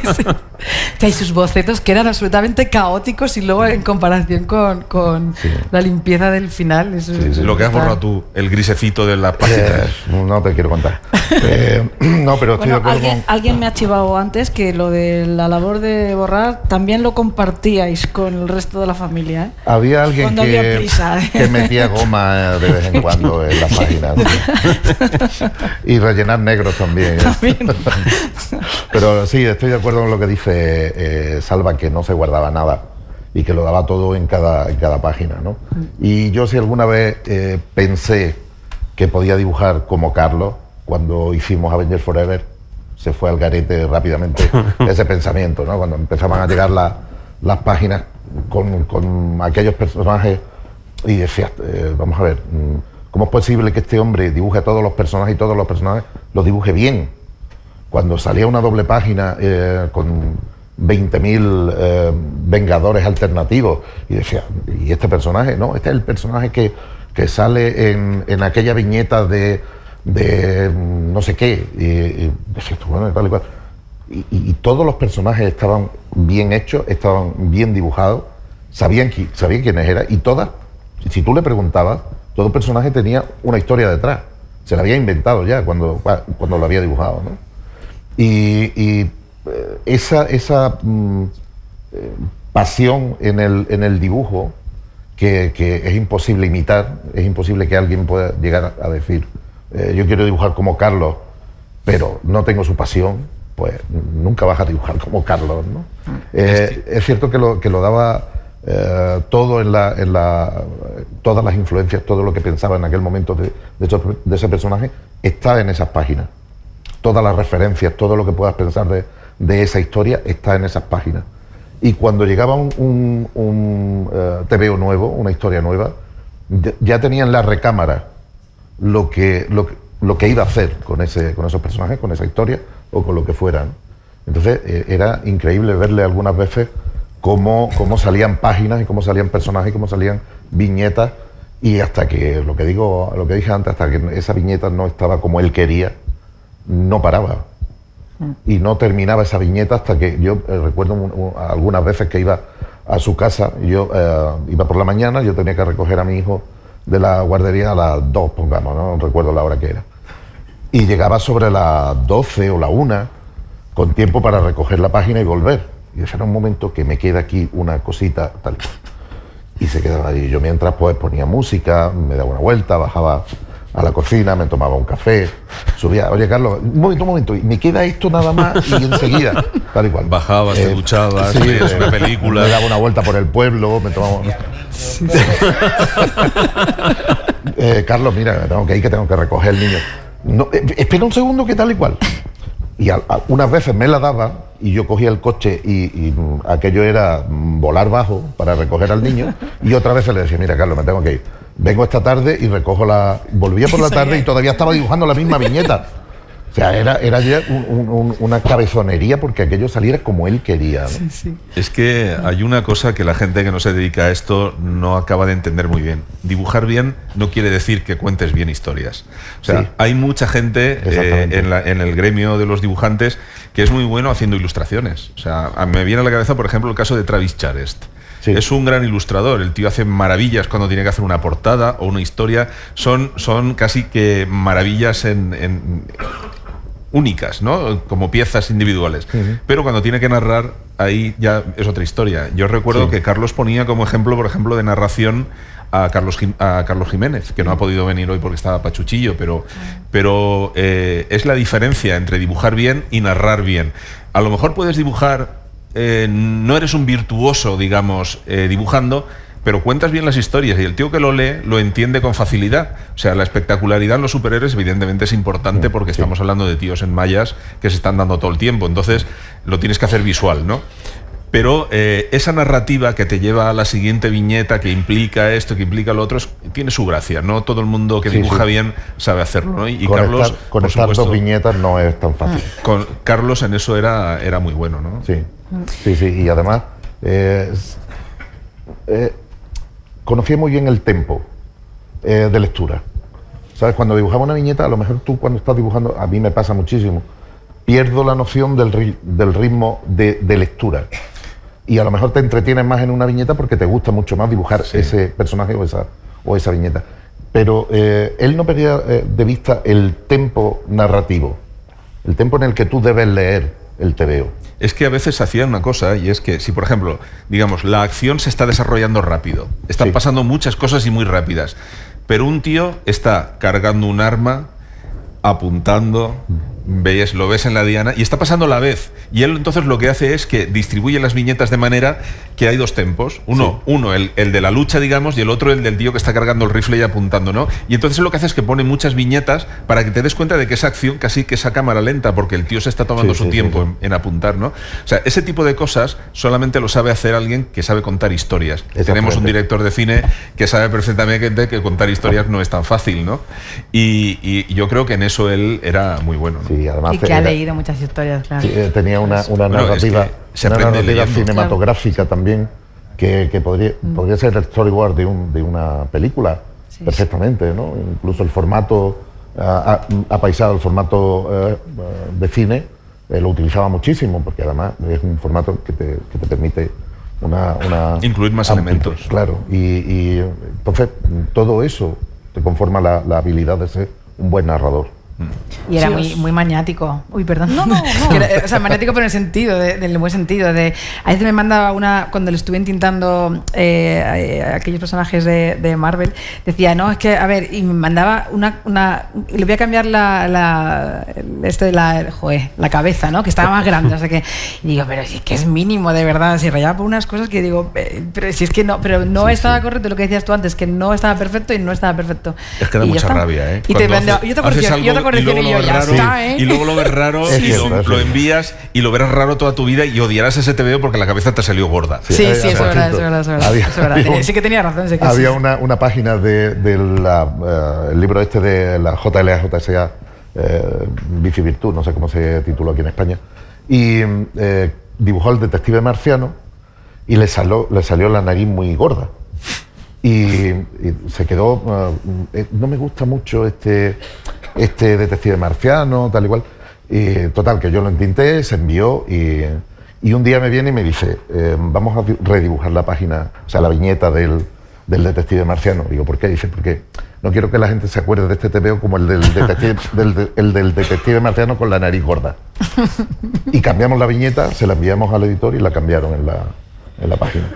Y sus bocetos que eran absolutamente caóticos, y luego en comparación con la limpieza del final. Lo que has borrado tú, el grisecito de la página. No te quiero contar. No, pero estoy de acuerdo alguien me ha chivado antes que lo de la labor de borrar también lo compartíais con el resto de la familia, ¿eh? Había alguien que metía goma de vez en cuando en las páginas. Y rellenar negros también. Pero sí, estoy de acuerdo con lo que dice Salva, que no se guardaba nada y que lo daba todo en cada página, ¿no? Y yo, si alguna vez pensé que podía dibujar como Carlos, cuando hicimos Avengers Forever, se fue al garete rápidamente ese pensamiento, ¿no? Cuando empezaban a llegar las páginas con aquellos personajes, y decías, vamos a ver, ¿cómo es posible que este hombre dibuje a todos los personajes y todos los personajes los dibuje bien? Cuando salía una doble página con 20.000 vengadores alternativos, y decía, ¿y este personaje? No, este es el personaje que sale en aquella viñeta de no sé qué, y decía, bueno, tal y cual. Y todos los personajes estaban bien hechos, estaban bien dibujados, sabían quiénes eran, y todas, si tú le preguntabas, todo personaje tenía una historia detrás, se la había inventado ya cuando lo había dibujado, ¿no? Y esa pasión en el dibujo que es imposible imitar, es imposible que alguien pueda llegar a decir, yo quiero dibujar como Carlos, pero no tengo su pasión, pues nunca vas a dibujar como Carlos, ¿no? Es cierto que lo daba todo todas las influencias, todo lo que pensaba en aquel momento de ese personaje está en esas páginas. Todas las referencias, todo lo que puedas pensar de esa historia está en esas páginas. Y cuando llegaba un TVO nuevo, una historia nueva, ya tenía en la recámara lo que iba a hacer con esos personajes, con esa historia o con lo que fuera, ¿no? Entonces era increíble verle algunas veces cómo salían páginas y cómo salían personajes y cómo salían viñetas, y hasta que, lo que dije antes, hasta que esa viñeta no estaba como él quería, no paraba. Y no terminaba esa viñeta hasta que yo recuerdo algunas veces que iba a su casa, yo iba por la mañana, yo tenía que recoger a mi hijo de la guardería a las 2, pongamos, no recuerdo la hora que era. Y llegaba sobre las 12 o la 1, con tiempo para recoger la página y volver. Y ese era un momento que me queda aquí una cosita, tal. Y se quedaba ahí. Yo mientras pues ponía música, me daba una vuelta, bajaba a la cocina, me tomaba un café, subía, oye Carlos, un momento, y me queda esto nada más, y enseguida, tal y cual. Bajabas, te duchabas, sí, veías una película. Me daba una vuelta por el pueblo, me tomaba... Carlos, mira, tengo que ir, que tengo que recoger el niño. No, espera un segundo, que tal y cual. Y unas veces me la daba, y yo cogía el coche y aquello era volar bajo para recoger al niño, y otra vez le decía, mira Carlos, me tengo que ir. Vengo esta tarde y recojo volvía por la tarde y todavía estaba dibujando la misma viñeta. O sea, era ya una cabezonería porque aquello saliera como él quería, ¿no? Sí, sí. Es que hay una cosa que la gente que no se dedica a esto no acaba de entender muy bien. Dibujar bien no quiere decir que cuentes bien historias. O sea, sí, hay mucha gente en el gremio de los dibujantes que es muy bueno haciendo ilustraciones. O sea, me viene a la cabeza, por ejemplo, el caso de Travis Charest. Sí. Es un gran ilustrador, el tío hace maravillas cuando tiene que hacer una portada o una historia, son casi que maravillas únicas, ¿no? Como piezas individuales. Pero cuando tiene que narrar, ahí ya es otra historia. Yo recuerdo que Carlos ponía como ejemplo, por ejemplo, de narración a Carlos Jiménez, que no ha podido venir hoy porque estaba pachuchillo, pero es la diferencia entre dibujar bien y narrar bien. A lo mejor puedes dibujar... no eres un virtuoso, digamos, dibujando, pero cuentas bien las historias y el tío que lo lee lo entiende con facilidad. O sea, la espectacularidad en los superhéroes evidentemente es importante porque estamos hablando de tíos en mallas que se están dando todo el tiempo, entonces lo tienes que hacer visual, ¿no? Pero esa narrativa que te lleva a la siguiente viñeta, que implica esto, que implica lo otro, tiene su gracia. No todo el mundo que dibuja bien sabe hacerlo, ¿no? Y Carlos, conectar dos viñetas no es tan fácil. Carlos en eso era muy bueno, ¿no? Sí, y además conocía muy bien el tempo de lectura. ¿Sabes? Cuando dibujaba una viñeta, a lo mejor tú cuando estás dibujando, a mí me pasa muchísimo, pierdo la noción del ritmo de lectura. Y a lo mejor te entretienes más en una viñeta porque te gusta mucho más dibujar ese personaje o esa viñeta. Pero él no perdía de vista el tempo narrativo, el tempo en el que tú debes leer el TVO. Es que a veces hacía una cosa, y es que si, por ejemplo, digamos, la acción se está desarrollando rápido, están pasando muchas cosas y muy rápidas, pero un tío está cargando un arma, apuntando, lo ves en la diana y está pasando a la vez, y él entonces lo que hace es que distribuye las viñetas de manera que hay dos tempos, uno el de la lucha, digamos, y el otro el del tío que está cargando el rifle y apuntando, ¿no? Y entonces lo que hace es que pone muchas viñetas para que te des cuenta de que esa acción casi que esa cámara lenta, porque el tío se está tomando su tiempo en apuntar, ¿no? O sea, ese tipo de cosas solamente lo sabe hacer alguien que sabe contar historias. Tenemos un director de cine que sabe perfectamente que contar historias no es tan fácil, ¿no? Y yo creo que en eso él era muy bueno, ¿no? Sí, además y que ha leído muchas historias, claro. Tenía una narrativa, cinematográfica también que podría ser el storyboard de una película perfectamente, ¿no? Incluso el formato apaisado, el formato de cine lo utilizaba muchísimo porque además es un formato que te permite incluir más elementos. Claro, y entonces todo eso te conforma la habilidad de ser un buen narrador. Y era Sí, muy maniático. Uy, perdón. No. O sea, maniático pero en el sentido, del buen sentido. A veces me mandaba cuando le estuve intentando aquellos personajes de Marvel, decía, no, es que, a ver, y me mandaba le voy a cambiar la cabeza, ¿no? Que estaba más grande, o sea que, y digo, pero si es que es mínimo, de verdad, si rayaba por unas cosas que digo, pero si es que no, pero no estaba correcto lo que decías tú antes, que no estaba perfecto y no estaba perfecto. Es que da mucha rabia, ¿eh? Y te mando, yo te corrección, y yo, ya está, ¿eh? Y luego lo ves raro y lo envías y lo verás raro toda tu vida y odiarás ese TVO porque la cabeza te salió gorda. Sí, eso es verdad. Sí que tenía razón. Había una página del libro este de la JLA-JSA, Bici Virtud, no sé cómo se tituló aquí en España, y dibujó al detective marciano y le salió la nariz muy gorda. Y se quedó, no me gusta mucho este detective marciano, tal y cual. Y total, que yo lo entinté, se envió y un día me viene y me dice, vamos a redibujar la página, o sea, la viñeta del detective marciano. Digo, ¿por qué? Dice, porque no quiero que la gente se acuerde de este TVO como el del detective marciano con la nariz gorda. Y cambiamos la viñeta, se la enviamos al editor y la cambiaron en la página.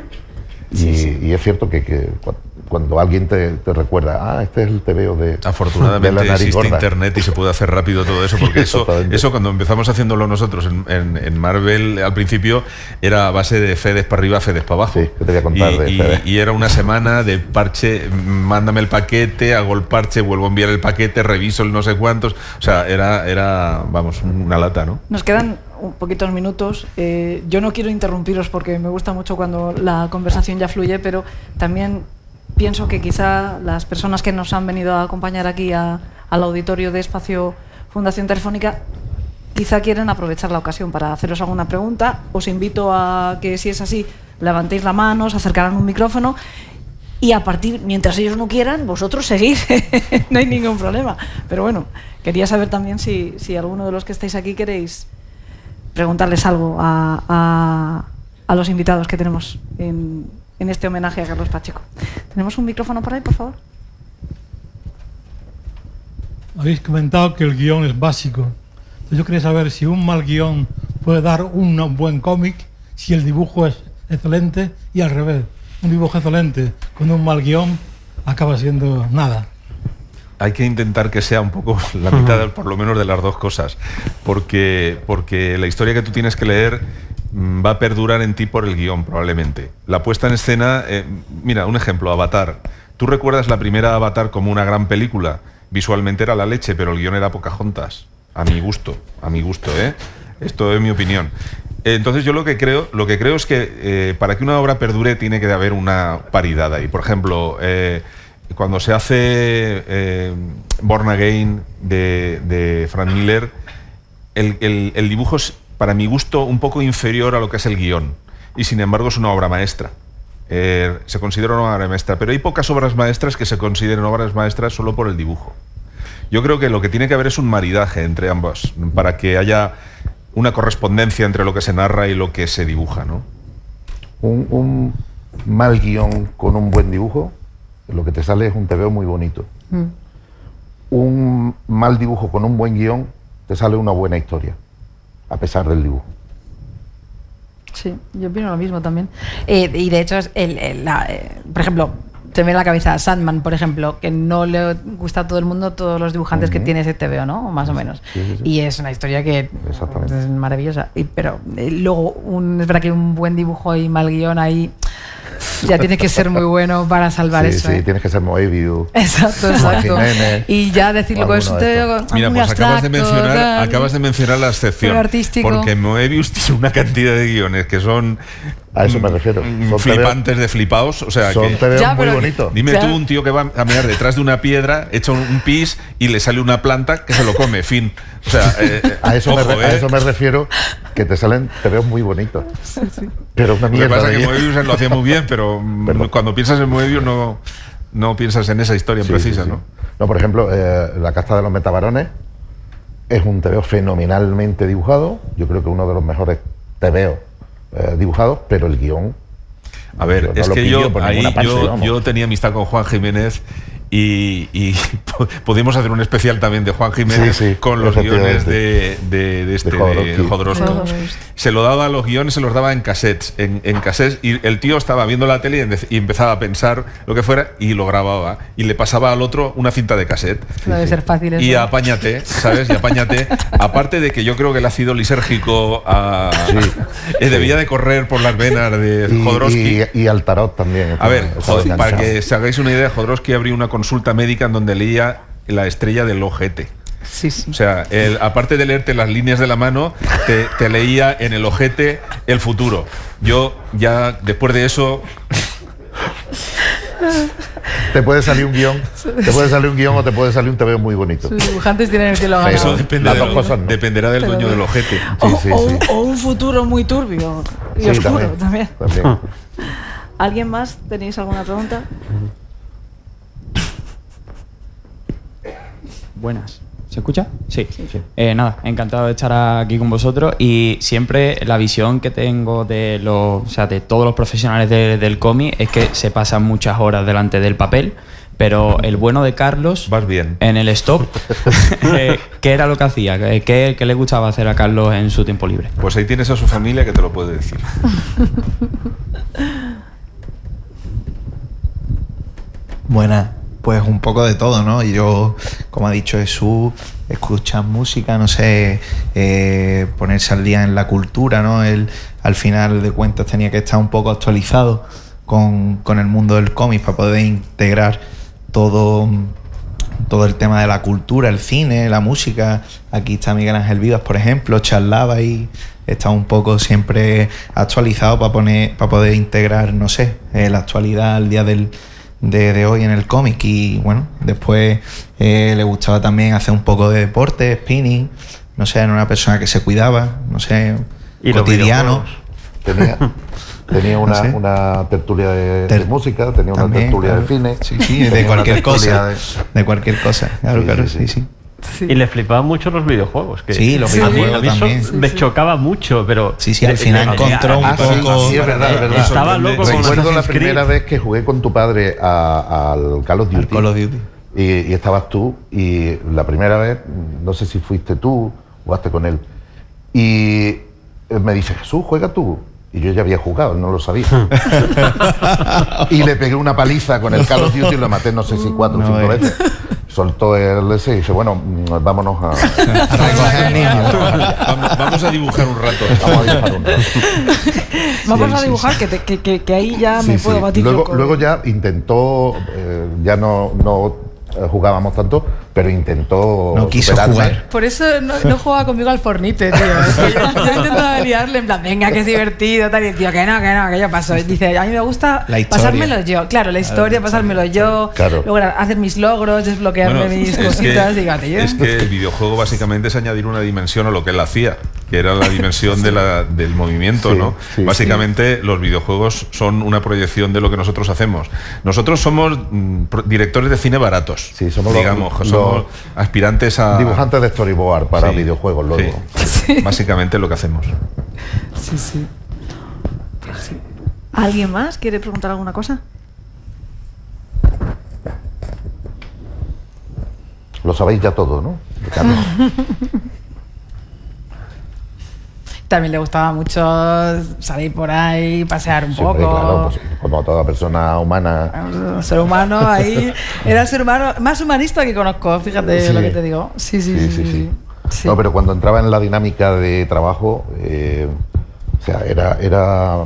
Y es cierto que cuando alguien te recuerda, este es el TVO de afortunadamente de la nariz existe gorda. internet y se puede hacer rápido todo eso, porque eso cuando empezamos haciéndolo nosotros en Marvel al principio era a base de FEDES para arriba, FEDES para abajo. Sí, que te voy a contar de FEDES. Y era una semana de parche, mándame el paquete, hago el parche, vuelvo a enviar el paquete, reviso el no sé cuántos. O sea, era vamos, una lata, ¿no? Nos quedan un poquitos minutos. Yo no quiero interrumpiros porque me gusta mucho cuando la conversación ya fluye, pero también pienso que quizá las personas que nos han venido a acompañar aquí al auditorio de Espacio Fundación Telefónica quizá quieren aprovechar la ocasión para haceros alguna pregunta. Os invito a que, si es así, levantéis la mano, os acercarán un micrófono y a partir, mientras ellos no quieran, vosotros seguid. No hay ningún problema. Pero bueno, quería saber también si alguno de los que estáis aquí queréis preguntarles algo a los invitados que tenemos en este homenaje a Carlos Pacheco. ¿Tenemos un micrófono por ahí, por favor? Habéis comentado que el guión es básico. Yo quería saber si un mal guión puede dar un buen cómic, si el dibujo es excelente, y al revés, un dibujo excelente con un mal guión acaba siendo nada. Hay que intentar que sea un poco la mitad, por lo menos, de las dos cosas, porque la historia que tú tienes que leer va a perdurar en ti por el guión, probablemente. La puesta en escena, mira, un ejemplo, Avatar. ¿Tú recuerdas la primera Avatar como una gran película? Visualmente era la leche, pero el guión era Pocahontas. A mi gusto, ¿eh? Esto es mi opinión. Entonces yo lo que creo es que para que una obra perdure tiene que haber una paridad ahí. Por ejemplo, cuando se hace Born Again de Frank Miller, el dibujo es, para mi gusto, un poco inferior a lo que es el guión, y sin embargo es una obra maestra. Se considera una obra maestra, pero hay pocas obras maestras que se consideren obras maestras solo por el dibujo. Yo creo que lo que tiene que haber es un maridaje entre ambos, para que haya una correspondencia entre lo que se narra y lo que se dibuja, ¿no? Un mal guión con un buen dibujo, lo que te sale es un TVO muy bonito. Un mal dibujo con un buen guión, te sale una buena historia, a pesar del dibujo. Sí, yo opino lo mismo también. Y de hecho, por ejemplo, te viene a la cabeza Sandman, por ejemplo, que no le gusta a todo el mundo, todos los dibujantes que tiene ese TVO, ¿no? Más o menos. Sí. Y es una historia que es maravillosa. Pero luego, es verdad que un buen dibujo y mal guión ahí ya tiene que ser muy bueno para salvar eso. Sí, tienes que ser Moebius. Exacto. Y ya decirlo con eso TVO. Mira, pues acabas de mencionar la excepción. Porque Moebius tiene una cantidad de guiones que son... A eso me refiero. Son flipantes de flipaos. O sea, son TVOs muy bonitos. Dime tú un tío que va a caminar detrás de una piedra, echa un pis y le sale una planta que se lo come, fin. O sea, a eso me refiero, que te salen TVOs muy bonitos. Sí. Pero una mierda. Lo que pasa es que Moebius lo hacía muy bien, pero cuando piensas en Moebius no piensas en esa historia precisa, ¿no? No, por ejemplo, La casta de los metabarones es un TVO fenomenalmente dibujado. Yo creo que uno de los mejores TVOs dibujados, pero el guión... A ver, es que yo tenía amistad con Juan Jiménez y pudimos hacer un especial también de Juan Jiménez con los guiones de Jodorowsky. Se lo daba los guiones, se los daba en cassettes, y el tío estaba viendo la tele y empezaba a pensar lo que fuera y lo grababa y le pasaba al otro una cinta de cassette. Debe ser fácil eso. Y apáñate, ¿sabes? Y apáñate. Aparte de que yo creo que el ácido lisérgico debía de correr por las venas de Jodorowsky. Y al tarot también. A ver, para que os hagáis una idea, Jodorowsky abrió una consulta médica en donde leía la estrella del ojete. Sí, sí. O sea, aparte de leerte las líneas de la mano, te leía en el ojete el futuro. Yo ya, después de eso... Te puede salir un guión, o te puede salir un TVO muy bonito. Sus dibujantes tienen el cielo ganado. Eso dependerá del dueño del ojete. O un futuro muy turbio y oscuro también. ¿Alguien más? ¿Tenéis alguna pregunta? Buenas. ¿Se escucha? Sí. Nada, encantado de estar aquí con vosotros y siempre la visión que tengo de todos los profesionales del cómic es que se pasan muchas horas delante del papel, pero el bueno de Carlos... Vas bien. En el stop, ¿qué era lo que hacía? ¿Qué le gustaba hacer a Carlos en su tiempo libre? Pues ahí tienes a su familia que te lo puede decir. Buenas. Pues un poco de todo, ¿no? Y yo, como ha dicho Jesús, escuchar música, no sé, ponerse al día en la cultura, ¿no? Él, al final de cuentas, tenía que estar un poco actualizado con el mundo del cómic para poder integrar todo el tema de la cultura, el cine, la música. Aquí está Miguel Ángel Vivas, por ejemplo, charlaba y está un poco siempre actualizado para poder integrar, no sé, la actualidad al día de hoy en el cómic. Y bueno, después le gustaba también hacer un poco de deporte, spinning, no sé, era una persona que se cuidaba, no sé, y cotidiano. Tenía una tertulia de música, tenía una tertulia de cine. Sí, de cualquier cosa. De cualquier cosa, claro, sí. Sí. Y le flipaban mucho los videojuegos. Que los videojuegos también. Me chocaba mucho, pero... Sí, al final encontró un poco... Sí, es verdad. Estaba loco con Recuerdo la primera vez que jugué con tu padre al Call of Duty. Y estabas tú, y la primera vez, no sé si fuiste tú, jugaste con él. Y me dice, Jesús, juega tú. Y yo ya había jugado, no lo sabía. Y le pegué una paliza con el Call of Duty y lo maté, no sé si 4 o 5 veces. Soltó el ese y dice, bueno, vámonos a recoger el niño. Vamos a dibujar un rato. Vamos a dibujar, que ahí ya me puedo batir. Luego ya intentó, ya no jugábamos tanto, pero intentó. No quiso superarme. jugar. Por eso no jugaba conmigo al Fornite, tío. Es que yo intentaba liarle en plan, venga, que es divertido, tal. Y el tío, que no, que ya pasó. Dice, a mí me gusta pasármelo yo. Claro, la historia, pasármelo yo. Claro. Luego hacer mis logros, desbloquearme mis cositas. Es que el videojuego básicamente es añadir una dimensión a lo que él hacía, que era la dimensión del movimiento, ¿no? Básicamente los videojuegos son una proyección de lo que nosotros hacemos. Nosotros somos directores de cine baratos. Sí, somos somos aspirantes a... dibujantes de storyboard para videojuegos, luego. Básicamente lo que hacemos. Sí. ¿Alguien más quiere preguntar alguna cosa? Lo sabéis ya todo, ¿no? También le gustaba mucho salir por ahí, pasear un poco. Claro, pues, como toda persona humana. Un ser humano ahí. Era el ser humano más humanista que conozco, fíjate lo que te digo. Sí. No, pero cuando entraba en la dinámica de trabajo, o sea, era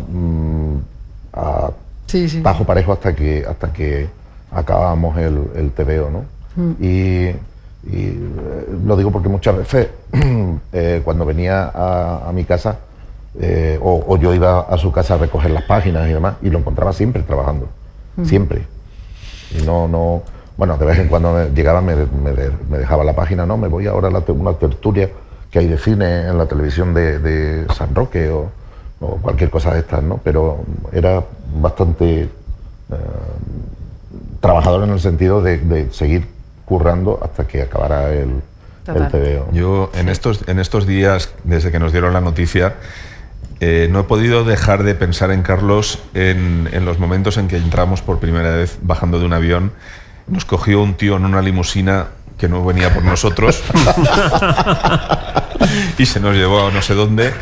bajo parejo hasta que acabábamos el TVO, ¿no? Y lo digo porque muchas veces cuando venía a mi casa o yo iba a su casa a recoger las páginas y demás, y lo encontraba siempre trabajando, siempre. Y bueno, de vez en cuando llegaba, me dejaba la página, no, me voy ahora a una tertulia que hay de cine en la televisión de San Roque o cualquier cosa de estas, ¿no? Pero era bastante trabajador en el sentido de seguir currando hasta que acabara el TVO. Yo en estos días, desde que nos dieron la noticia, no he podido dejar de pensar en Carlos en los momentos en que entramos por primera vez bajando de un avión nos cogió un tío en una limusina que no venía por nosotros y se nos llevó a no sé dónde.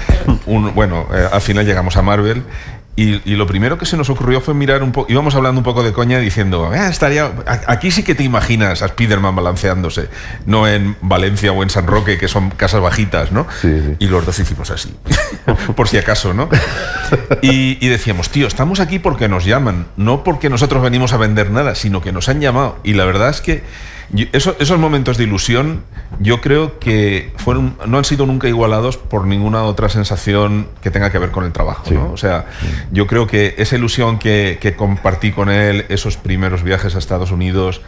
Al final llegamos a Marvel. Y lo primero que se nos ocurrió fue mirar un poco, íbamos hablando un poco de coña diciendo, aquí sí que te imaginas a Spiderman balanceándose, no en Valencia o en San Roque, que son casas bajitas, ¿no? Sí. Y los dos hicimos así, por si acaso, ¿no? Y decíamos, tío, estamos aquí porque nos llaman, no porque nosotros venimos a vender nada, sino que nos han llamado. Y la verdad es que esos momentos de ilusión yo creo que no han sido nunca igualados por ninguna otra sensación que tenga que ver con el trabajo, ¿no? O sea, yo creo que esa ilusión que compartí con él, esos primeros viajes a Estados Unidos,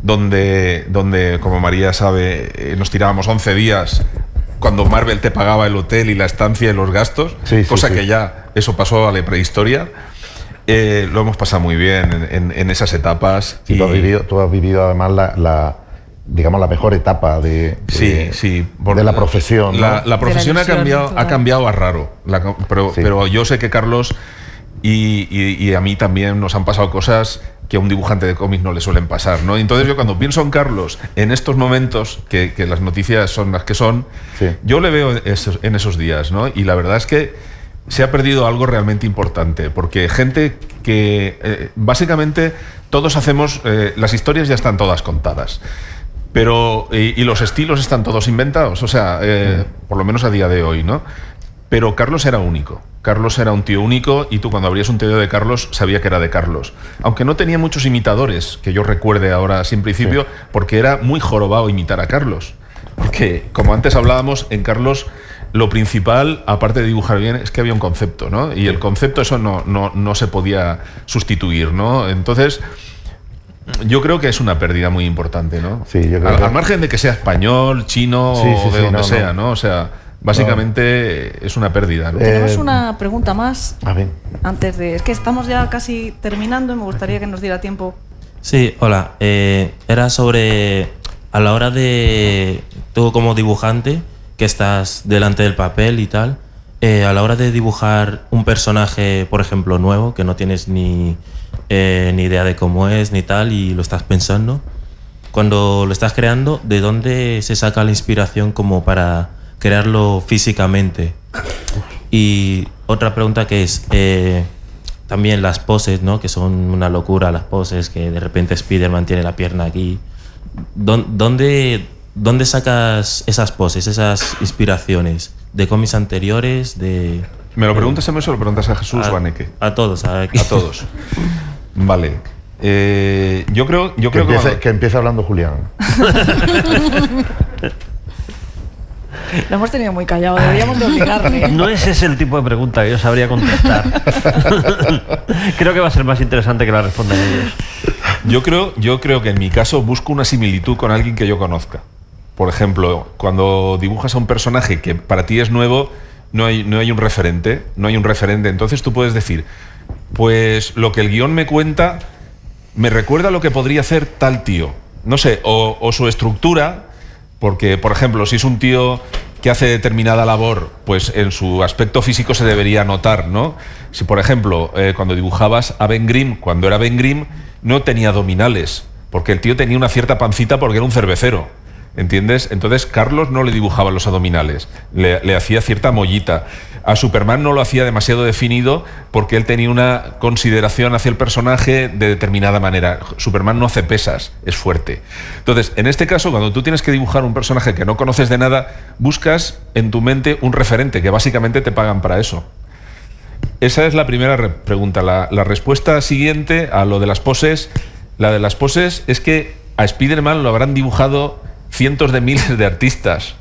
donde como María sabe, nos tirábamos 11 días cuando Marvel te pagaba el hotel y la estancia y los gastos, cosa que ya eso pasó a la prehistoria. Lo hemos pasado muy bien en esas etapas. Sí, tú has vivido además digamos la mejor etapa de la profesión, ¿no? La profesión ha cambiado a raro, pero yo sé que Carlos y a mí también nos han pasado cosas que a un dibujante de cómics no le suelen pasar, ¿no? Entonces yo cuando pienso en Carlos en estos momentos, que las noticias son las que son, yo le veo en esos días, ¿no? Y la verdad es que se ha perdido algo realmente importante, porque gente que básicamente todos hacemos, las historias ya están todas contadas, pero y los estilos están todos inventados, o sea, por lo menos a día de hoy, ¿no? Pero Carlos era único. Carlos era un tío único y tú cuando abrías un TVO de Carlos sabía que era de Carlos. Aunque no tenía muchos imitadores, que yo recuerde ahora así en principio, porque era muy jorobado imitar a Carlos. Porque, como antes hablábamos, en Carlos lo principal, aparte de dibujar bien, es que había un concepto, ¿no? Y el concepto, eso no se podía sustituir, ¿no? Entonces, yo creo que es una pérdida muy importante, ¿no? Sí, yo creo al margen de que sea español, chino o de donde sea, ¿no? O sea, básicamente es una pérdida, ¿no? Tenemos una pregunta más. A ver. Antes de... Es que estamos ya casi terminando y me gustaría que nos diera tiempo. Sí, hola. Era sobre... A la hora de... Tú como dibujante, que estás delante del papel y tal, a la hora de dibujar un personaje, por ejemplo, nuevo, que no tienes ni idea de cómo es ni tal, y lo estás pensando, cuando lo estás creando, ¿de dónde se saca la inspiración como para crearlo físicamente? Y otra pregunta que es, también las poses, ¿no? Que son una locura las poses, que de repente Spiderman tiene la pierna aquí. ¿Dónde sacas esas poses, esas inspiraciones? ¿De cómics anteriores? ¿Me lo preguntas a mí o lo preguntas a Jesús o a Neke? A todos. A todos. Vale. Yo creo que empiece hablando Julián. Lo hemos tenido muy callado, deberíamos de obligarle. No es ese el tipo de pregunta que yo sabría contestar. Creo que va a ser más interesante que la respondan ellos. Yo creo que en mi caso busco una similitud con alguien que yo conozca. Por ejemplo, cuando dibujas a un personaje que para ti es nuevo, no hay un referente, entonces tú puedes decir, pues lo que el guión me cuenta me recuerda a lo que podría hacer tal tío, no sé, o su estructura, porque por ejemplo, si es un tío que hace determinada labor, pues en su aspecto físico se debería notar, ¿no? Si por ejemplo, cuando dibujabas a Ben Grimm, cuando era Ben Grimm, no tenía abdominales, porque el tío tenía una cierta pancita porque era un cervecero, ¿entiendes? Entonces Carlos no le dibujaba los abdominales, le hacía cierta mollita. A Superman no lo hacía demasiado definido porque él tenía una consideración hacia el personaje de determinada manera. Superman no hace pesas, es fuerte. Entonces, en este caso, cuando tú tienes que dibujar un personaje que no conoces de nada, buscas en tu mente un referente, que básicamente te pagan para eso. Esa es la primera pregunta. La respuesta siguiente a lo de las poses, la de las poses es que a Spiderman lo habrán dibujado cientos de miles de artistas.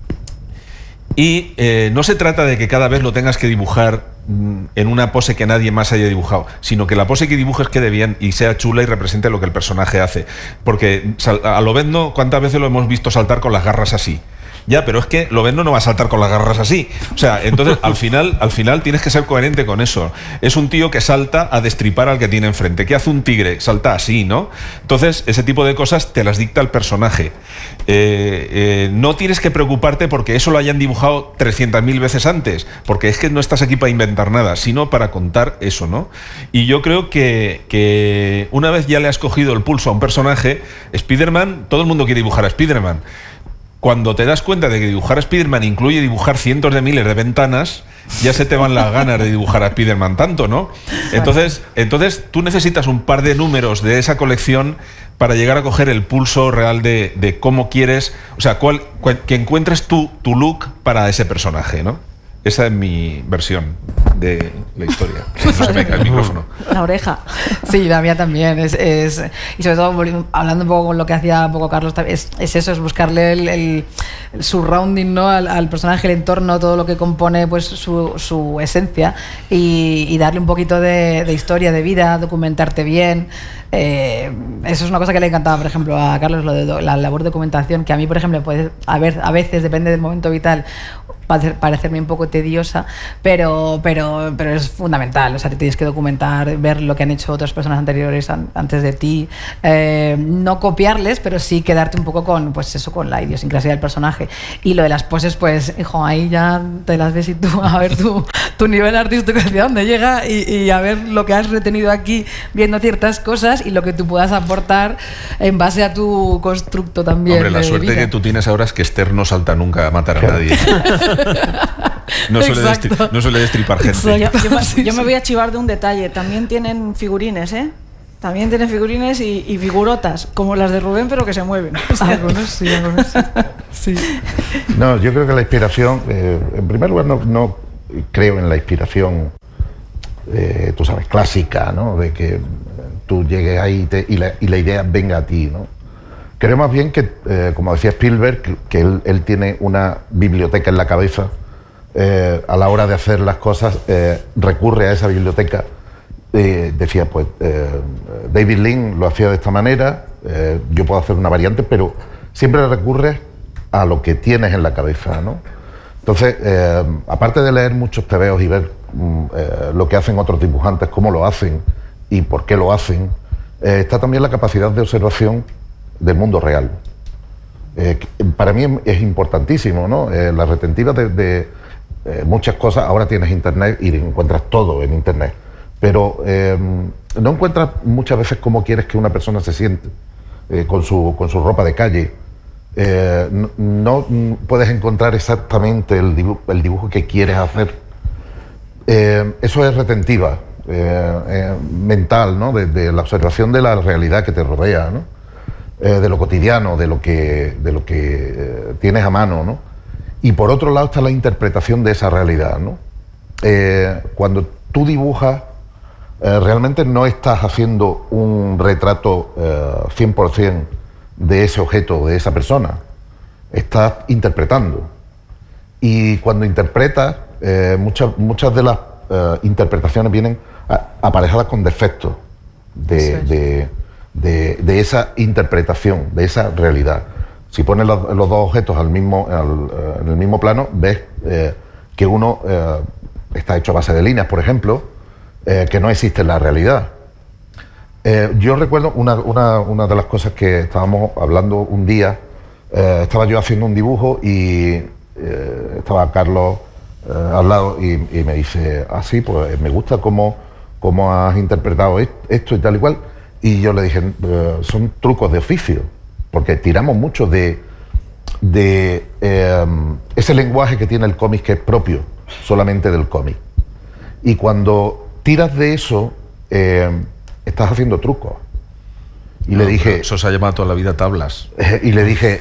Y no se trata de que cada vez lo tengas que dibujar en una pose que nadie más haya dibujado, sino que la pose que dibujes quede bien y sea chula y represente lo que el personaje hace. Porque a Lobezno, ¿cuántas veces lo hemos visto saltar con las garras así? Ya, pero es que Lobezno no va a saltar con las garras así. O sea, entonces al final tienes que ser coherente con eso. Es un tío que salta a destripar al que tiene enfrente. ¿Qué hace un tigre? Salta así, ¿no? Entonces, ese tipo de cosas te las dicta el personaje. No tienes que preocuparte porque eso lo hayan dibujado 300.000 veces antes, porque es que no estás aquí para inventar nada, sino para contar eso, ¿no? Y yo creo que una vez ya le has cogido el pulso a un personaje, Spider-Man, todo el mundo quiere dibujar a Spider-Man. Cuando te das cuenta de que dibujar a Spider-Man incluye dibujar cientos de miles de ventanas, ya se te van las ganas de dibujar a Spider-Man tanto, ¿no? Entonces tú necesitas un par de números de esa colección para llegar a coger el pulso real de cómo quieres, o sea, que encuentres tu look para ese personaje, ¿no? Esa es mi versión de la historia. No se me cae el micrófono. La oreja. Sí, la mía también. Y sobre todo, hablando un poco con lo que hacía un poco Carlos, es eso, es buscarle el surrounding, ¿no? al personaje, el entorno, todo lo que compone pues su esencia y darle un poquito de historia, de vida, documentarte bien. Eso es una cosa que le encantaba, por ejemplo, a Carlos, lo de la labor de documentación, que a mí, por ejemplo, puede haber, a veces, depende del momento vital, parecerme un poco tediosa, pero es fundamental. O sea, te tienes que documentar, ver lo que han hecho otras personas anteriores antes de ti, no copiarles, pero sí quedarte un poco con, pues eso, con la idiosincrasia del personaje. Y lo de las poses, pues, hijo, ahí ya te las ves y tú, a ver tu nivel artístico hacia dónde llega y a ver lo que has retenido aquí viendo ciertas cosas y lo que tú puedas aportar en base a tu constructo también. Hombre, la suerte que tú tienes ahora es que Esther no salta nunca a matar a nadie. No suele destripar gente. Yo me voy a chivar de un detalle. También tienen figurines, ¿eh? También tienen figurines y figurotas, como las de Rubén, pero que se mueven. Algunos sí, algunos sí. No, yo creo que la inspiración, en primer lugar, no creo en la inspiración, tú sabes, clásica, ¿no? De que tú llegues ahí y la idea venga a ti, ¿no? Creo más bien que, como decía Spielberg, que él tiene una biblioteca en la cabeza. A la hora de hacer las cosas, recurre a esa biblioteca. Decía, pues, David Lean lo hacía de esta manera, yo puedo hacer una variante, pero siempre recurre a lo que tienes en la cabeza, ¿no? Entonces, aparte de leer muchos tebeos y ver lo que hacen otros dibujantes, cómo lo hacen y por qué lo hacen, está también la capacidad de observación del mundo real. Para mí es importantísimo, ¿no? La retentiva de muchas cosas. Ahora tienes internet y encuentras todo en internet, pero no encuentras muchas veces cómo quieres que una persona se siente con su ropa de calle. No puedes encontrar exactamente el dibujo que quieres hacer. Eso es retentiva mental, ¿no? De la observación de la realidad que te rodea, ¿no? De lo cotidiano, de lo que tienes a mano, ¿no? Y por otro lado está la interpretación de esa realidad, ¿no? Cuando tú dibujas, realmente no estás haciendo un retrato 100% de ese objeto, de esa persona. Estás interpretando. Y cuando interpretas, muchas de las interpretaciones vienen aparejadas con defectos de esa interpretación, de esa realidad. Si pones los dos objetos en el mismo plano, ves que uno está hecho a base de líneas, por ejemplo, que no existe en la realidad. Yo recuerdo una de las cosas que estábamos hablando un día, estaba yo haciendo un dibujo y estaba Carlos al lado y me dice, sí, pues me gusta cómo has interpretado esto y tal y cual. Y yo le dije, son trucos de oficio, porque tiramos mucho de ese lenguaje que tiene el cómic, que es propio solamente del cómic. Y cuando tiras de eso, estás haciendo trucos. Y le dije... Eso se ha llamado toda la vida tablas. Y le dije,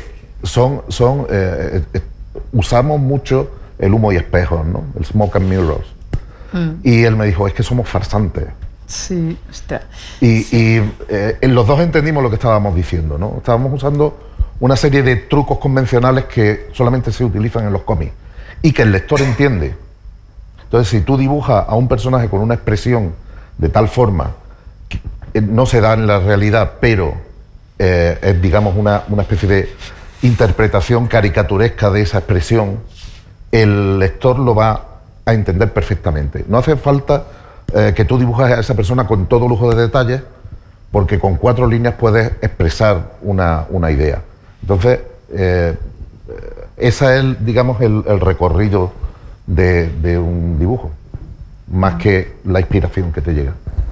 usamos mucho el humo y espejos, ¿no? El smoke and mirrors. Y él me dijo, es que somos farsantes. Sí, está. Y los dos entendimos lo que estábamos diciendo, ¿no? Estábamos usando una serie de trucos convencionales que solamente se utilizan en los cómics y que el lector entiende. Entonces, si tú dibujas a un personaje con una expresión de tal forma que no se da en la realidad, pero es, digamos, una especie de interpretación caricaturesca de esa expresión, el lector lo va a entender perfectamente. No hace falta que tú dibujes a esa persona con todo lujo de detalles, porque con 4 líneas puedes expresar una idea. Entonces, ese es, digamos, el recorrido de un dibujo, más que la inspiración que te llega.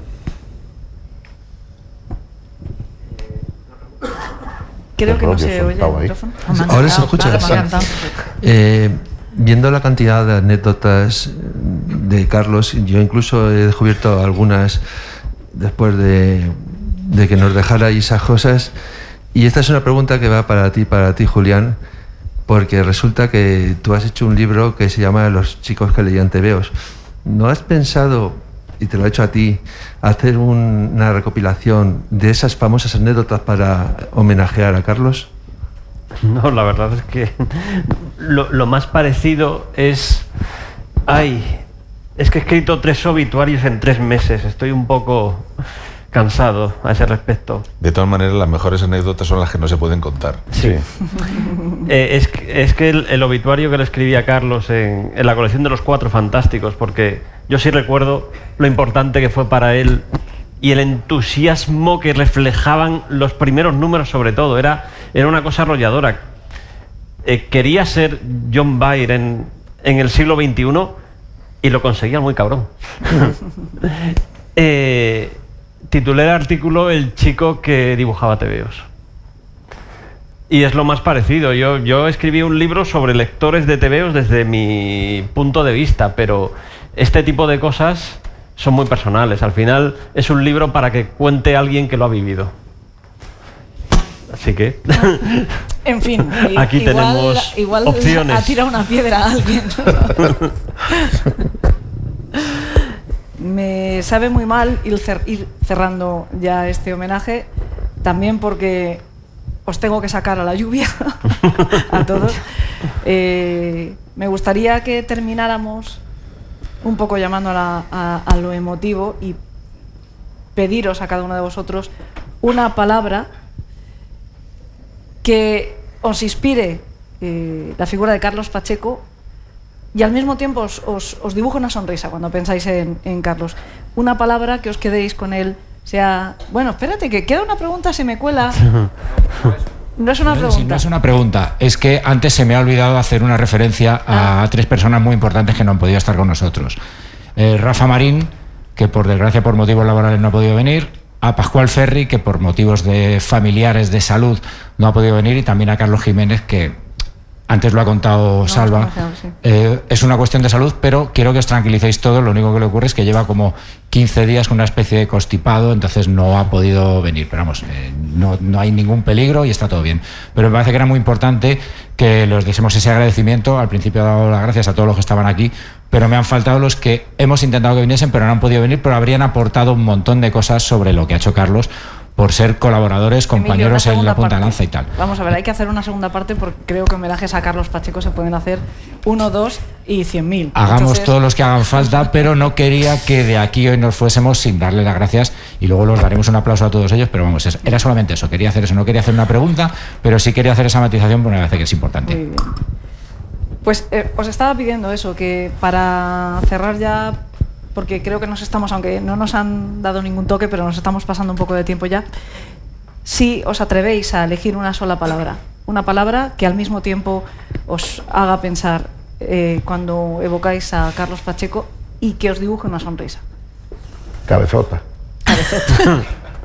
Creo que no se oye el micrófono. Ahora se escucha. Viendo la cantidad de anécdotas de Carlos, yo incluso he descubierto algunas después de que nos dejara esas cosas. Y esta es una pregunta que va para ti, Julián, porque resulta que tú has hecho un libro que se llama Los chicos que leían tebeos. ¿No has pensado, y te lo he hecho a ti, hacer una recopilación de esas famosas anécdotas para homenajear a Carlos? No, la verdad es que lo más parecido es... es que he escrito 3 obituarios en 3 meses. Estoy un poco cansado a ese respecto. De todas maneras, las mejores anécdotas son las que no se pueden contar. Sí. Es que el obituario que le escribí a Carlos en la colección de los 4 fantásticos, porque yo sí recuerdo lo importante que fue para él y el entusiasmo que reflejaban los primeros números, sobre todo. Era una cosa arrolladora. Quería ser John Byrne en el siglo XXI y lo conseguía muy cabrón. Titulé el artículo El chico que dibujaba tebeos. Y es lo más parecido. Yo escribí un libro sobre lectores de tebeos desde mi punto de vista, pero este tipo de cosas son muy personales. Al final es un libro para que cuente alguien que lo ha vivido. Así que... En fin, aquí tenemos opciones. Ha tirado una piedra a alguien. Me sabe muy mal ir cerrando ya este homenaje, también porque os tengo que sacar a la lluvia a todos. Me gustaría que termináramos un poco llamando a lo emotivo y pediros a cada uno de vosotros una palabra que os inspire la figura de Carlos Pacheco y al mismo tiempo os dibuje una sonrisa cuando pensáis en Carlos. Una palabra que os quedéis con él, sea... Bueno, espérate, que queda una pregunta, se me cuela. No es una pregunta. No es una pregunta, es que antes se me ha olvidado hacer una referencia a 3 personas muy importantes que no han podido estar con nosotros. Rafa Marín, que por desgracia por motivos laborales no ha podido venir, a Pascual Ferri, que por motivos de familiares, de salud, no ha podido venir, y también a Carlos Jiménez, que antes lo ha contado Salva. Es una cuestión de salud, pero quiero que os tranquilicéis todos. Lo único que le ocurre es que lleva como 15 días con una especie de constipado, entonces no ha podido venir. Pero vamos, no hay ningún peligro y está todo bien. Pero me parece que era muy importante que les dijésemos ese agradecimiento. Al principio he dado las gracias a todos los que estaban aquí, pero me han faltado los que hemos intentado que viniesen, pero no han podido venir, pero habrían aportado un montón de cosas sobre lo que ha hecho Carlos, por ser colaboradores, compañeros en la punta de lanza y tal. Vamos a ver, hay que hacer una segunda parte porque creo que homenajes a Carlos Pacheco se pueden hacer 1, 2 y 100.000. Hagamos entonces todos los que hagan falta, pero no quería que de aquí hoy nos fuésemos sin darle las gracias y luego los daremos un aplauso a todos ellos, pero vamos, era solamente eso, quería hacer eso, no quería hacer una pregunta, pero sí quería hacer esa matización porque me parece que es importante. Muy bien. Pues os estaba pidiendo eso, que para cerrar ya, porque creo que nos estamos, aunque no nos han dado ningún toque, pero nos estamos pasando un poco de tiempo ya, si os atrevéis a elegir una sola palabra, una palabra que al mismo tiempo os haga pensar cuando evocáis a Carlos Pacheco y que os dibuje una sonrisa. Cabezota. Cabezota.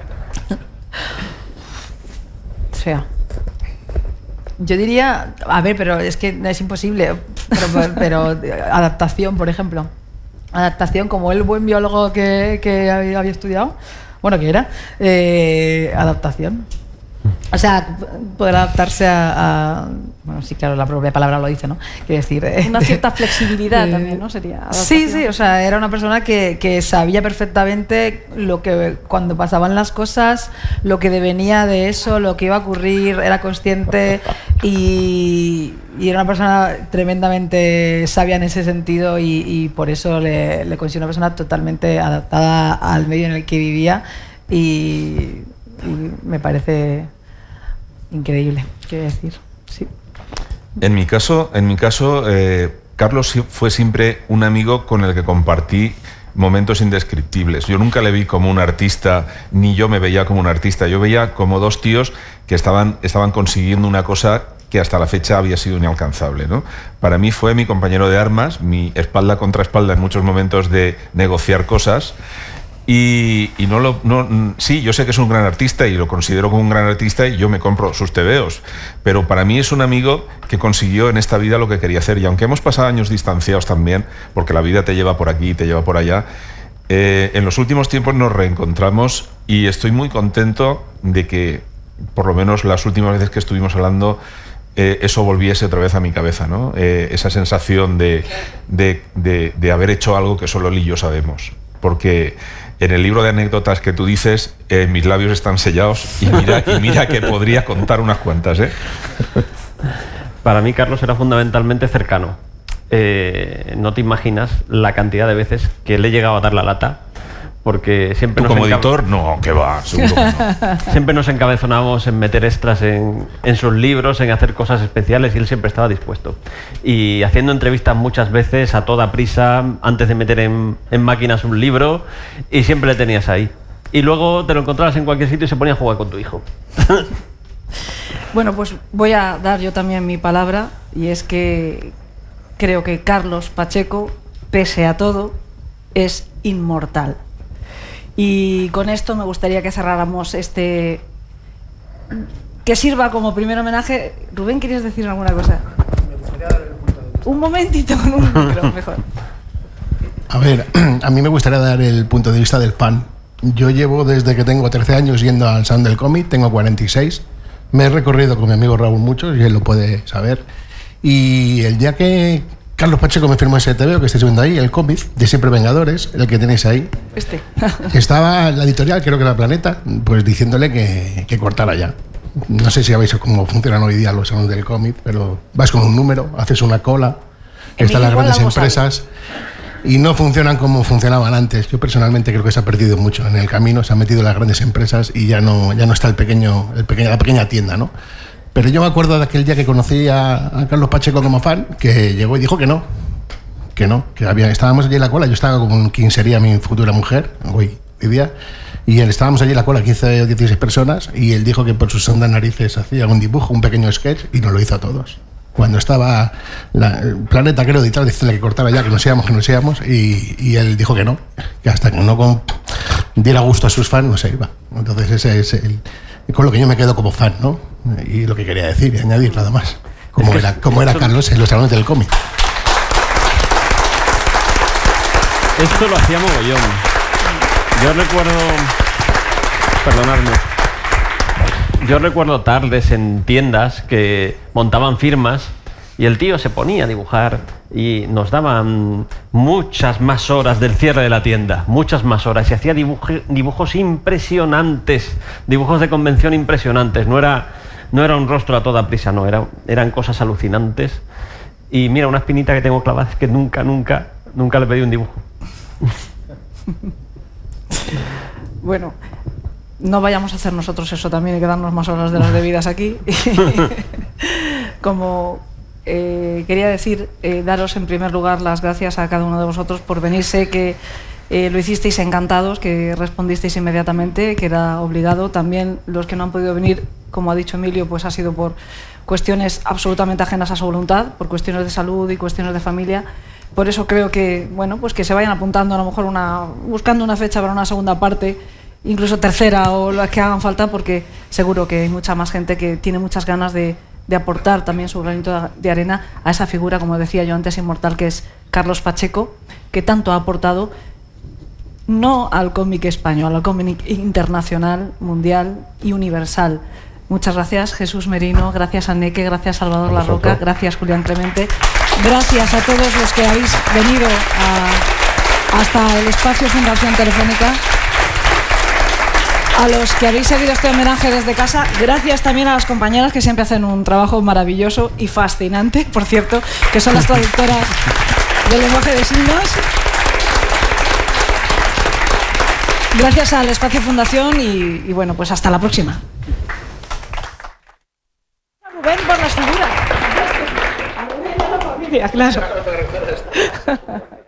O sea, yo diría, a ver, pero es que es imposible, pero adaptación, por ejemplo. Adaptación, como el buen biólogo que había estudiado, bueno, que era, adaptación. O sea, poder adaptarse bueno, sí, claro, la propia palabra lo dice, ¿no? Quiero decir... Una cierta flexibilidad también, ¿no? Sería adaptación. Sí, o sea, era una persona que sabía perfectamente lo que cuando pasaban las cosas, lo que devenía de eso, lo que iba a ocurrir, era consciente y era una persona tremendamente sabia en ese sentido y por eso le considero una persona totalmente adaptada al medio en el que vivía y me parece increíble, quiero decir. Sí. En mi caso, Carlos fue siempre un amigo con el que compartí momentos indescriptibles. Yo nunca le vi como un artista, ni yo me veía como un artista. Yo veía como dos tíos que estaban consiguiendo una cosa que hasta la fecha había sido inalcanzable, ¿no? Para mí fue mi compañero de armas, mi espalda contra espalda en muchos momentos de negociar cosas. Y sí, yo sé que es un gran artista y lo considero como un gran artista y yo me compro sus tebeos, pero para mí es un amigo que consiguió en esta vida lo que quería hacer, y aunque hemos pasado años distanciados también, porque la vida te lleva por aquí y te lleva por allá, en los últimos tiempos nos reencontramos y estoy muy contento de que, por lo menos las últimas veces que estuvimos hablando, eso volviese otra vez a mi cabeza, ¿no? Esa sensación de haber hecho algo que solo él y yo sabemos, porque en el libro de anécdotas que tú dices, mis labios están sellados y mira que podría contar unas cuantas, ¿eh? Para mí Carlos era fundamentalmente cercano. No te imaginas la cantidad de veces que le he llegado a dar la lata, porque siempre ¿Tú como editor? No, que va, seguro que no. Siempre nos encabezonamos en meter extras en sus libros, en hacer cosas especiales, y él siempre estaba dispuesto. Y haciendo entrevistas muchas veces a toda prisa, antes de meter en máquinas un libro, y siempre le tenías ahí. Y luego te lo encontrabas en cualquier sitio y se ponía a jugar con tu hijo. Bueno, pues voy a dar yo también mi palabra, y es que creo que Carlos Pacheco, pese a todo, es inmortal. Y con esto me gustaría que cerráramos que sirva como primer homenaje. Rubén, ¿querías decir alguna cosa? Me gustaría dar el punto de vista. Un momentito con un micro, mejor. A ver, a mí me gustaría dar el punto de vista del fan. Yo llevo desde que tengo 13 años yendo al Salón del Cómic, tengo 46. Me he recorrido con mi amigo Raúl mucho, y él lo puede saber. Y el día que Carlos Pacheco me firmó ese TVO que estáis viendo ahí, el cómic de Siempre Vengadores, el que tenéis ahí. Estaba la editorial, creo que era Planeta, pues diciéndole que cortara ya. No sé si sabéis cómo funcionan hoy día los salones del cómic, pero vas con un número, haces una cola, están las grandes empresas y no funcionan como funcionaban antes. Yo personalmente creo que se ha perdido mucho en el camino, se han metido las grandes empresas y ya no está la pequeña tienda, ¿no? Pero yo me acuerdo de aquel día que conocí a Carlos Pacheco como fan, que llegó y dijo que estábamos allí en la cola. Yo estaba con quien sería mi futura mujer, hoy día, y estábamos allí en la cola, 15 o 16 personas, y él dijo que por sus sondas narices hacía un dibujo, un pequeño sketch, y nos lo hizo a todos. Cuando estaba el Planeta, creo, editar, diciéndole que cortara ya, que nos íbamos, y él dijo que no, que hasta que no diera gusto a sus fans no se iba. Entonces ese es con lo que yo me quedo como fan, ¿no? Y lo que quería decir y añadir nada más. Como era Carlos en los salones del cómic. Esto lo hacía mogollón. Yo recuerdo tardes en tiendas que montaban firmas y el tío se ponía a dibujar y nos daban muchas más horas del cierre de la tienda, muchas más horas, y hacía dibujos impresionantes, dibujos de convención impresionantes. No era un rostro a toda prisa, no, eran cosas alucinantes. Y mira, una espinita que tengo clavada es que nunca le pedí un dibujo. Bueno, no vayamos a hacer nosotros eso también y quedarnos más horas de las debidas aquí. Como quería decir, daros en primer lugar las gracias a cada uno de vosotros por venir. Sé que lo hicisteis encantados, que respondisteis inmediatamente, que era obligado. También los que no han podido venir, como ha dicho Emilio, pues ha sido por cuestiones absolutamente ajenas a su voluntad, por cuestiones de salud y cuestiones de familia. Por eso creo que, bueno, pues que se vayan apuntando, a lo mejor buscando una fecha para una segunda parte, incluso tercera o las que hagan falta, porque seguro que hay mucha más gente que tiene muchas ganas de aportar también su granito de arena a esa figura, como decía yo antes, inmortal, que es Carlos Pacheco, que tanto ha aportado no al cómic español, al cómic internacional, mundial y universal. Muchas gracias, Jesús Merino, gracias a Neque, gracias Salvador Larroca, gracias Julián Clemente, gracias a todos los que habéis venido hasta el espacio Fundación Telefónica. A los que habéis seguido este homenaje desde casa, gracias también a las compañeras que siempre hacen un trabajo maravilloso y fascinante, por cierto, que son las traductoras del lenguaje de signos. Gracias al Espacio Fundación y bueno, pues hasta la próxima. Rubén por las figuras. familia, claro.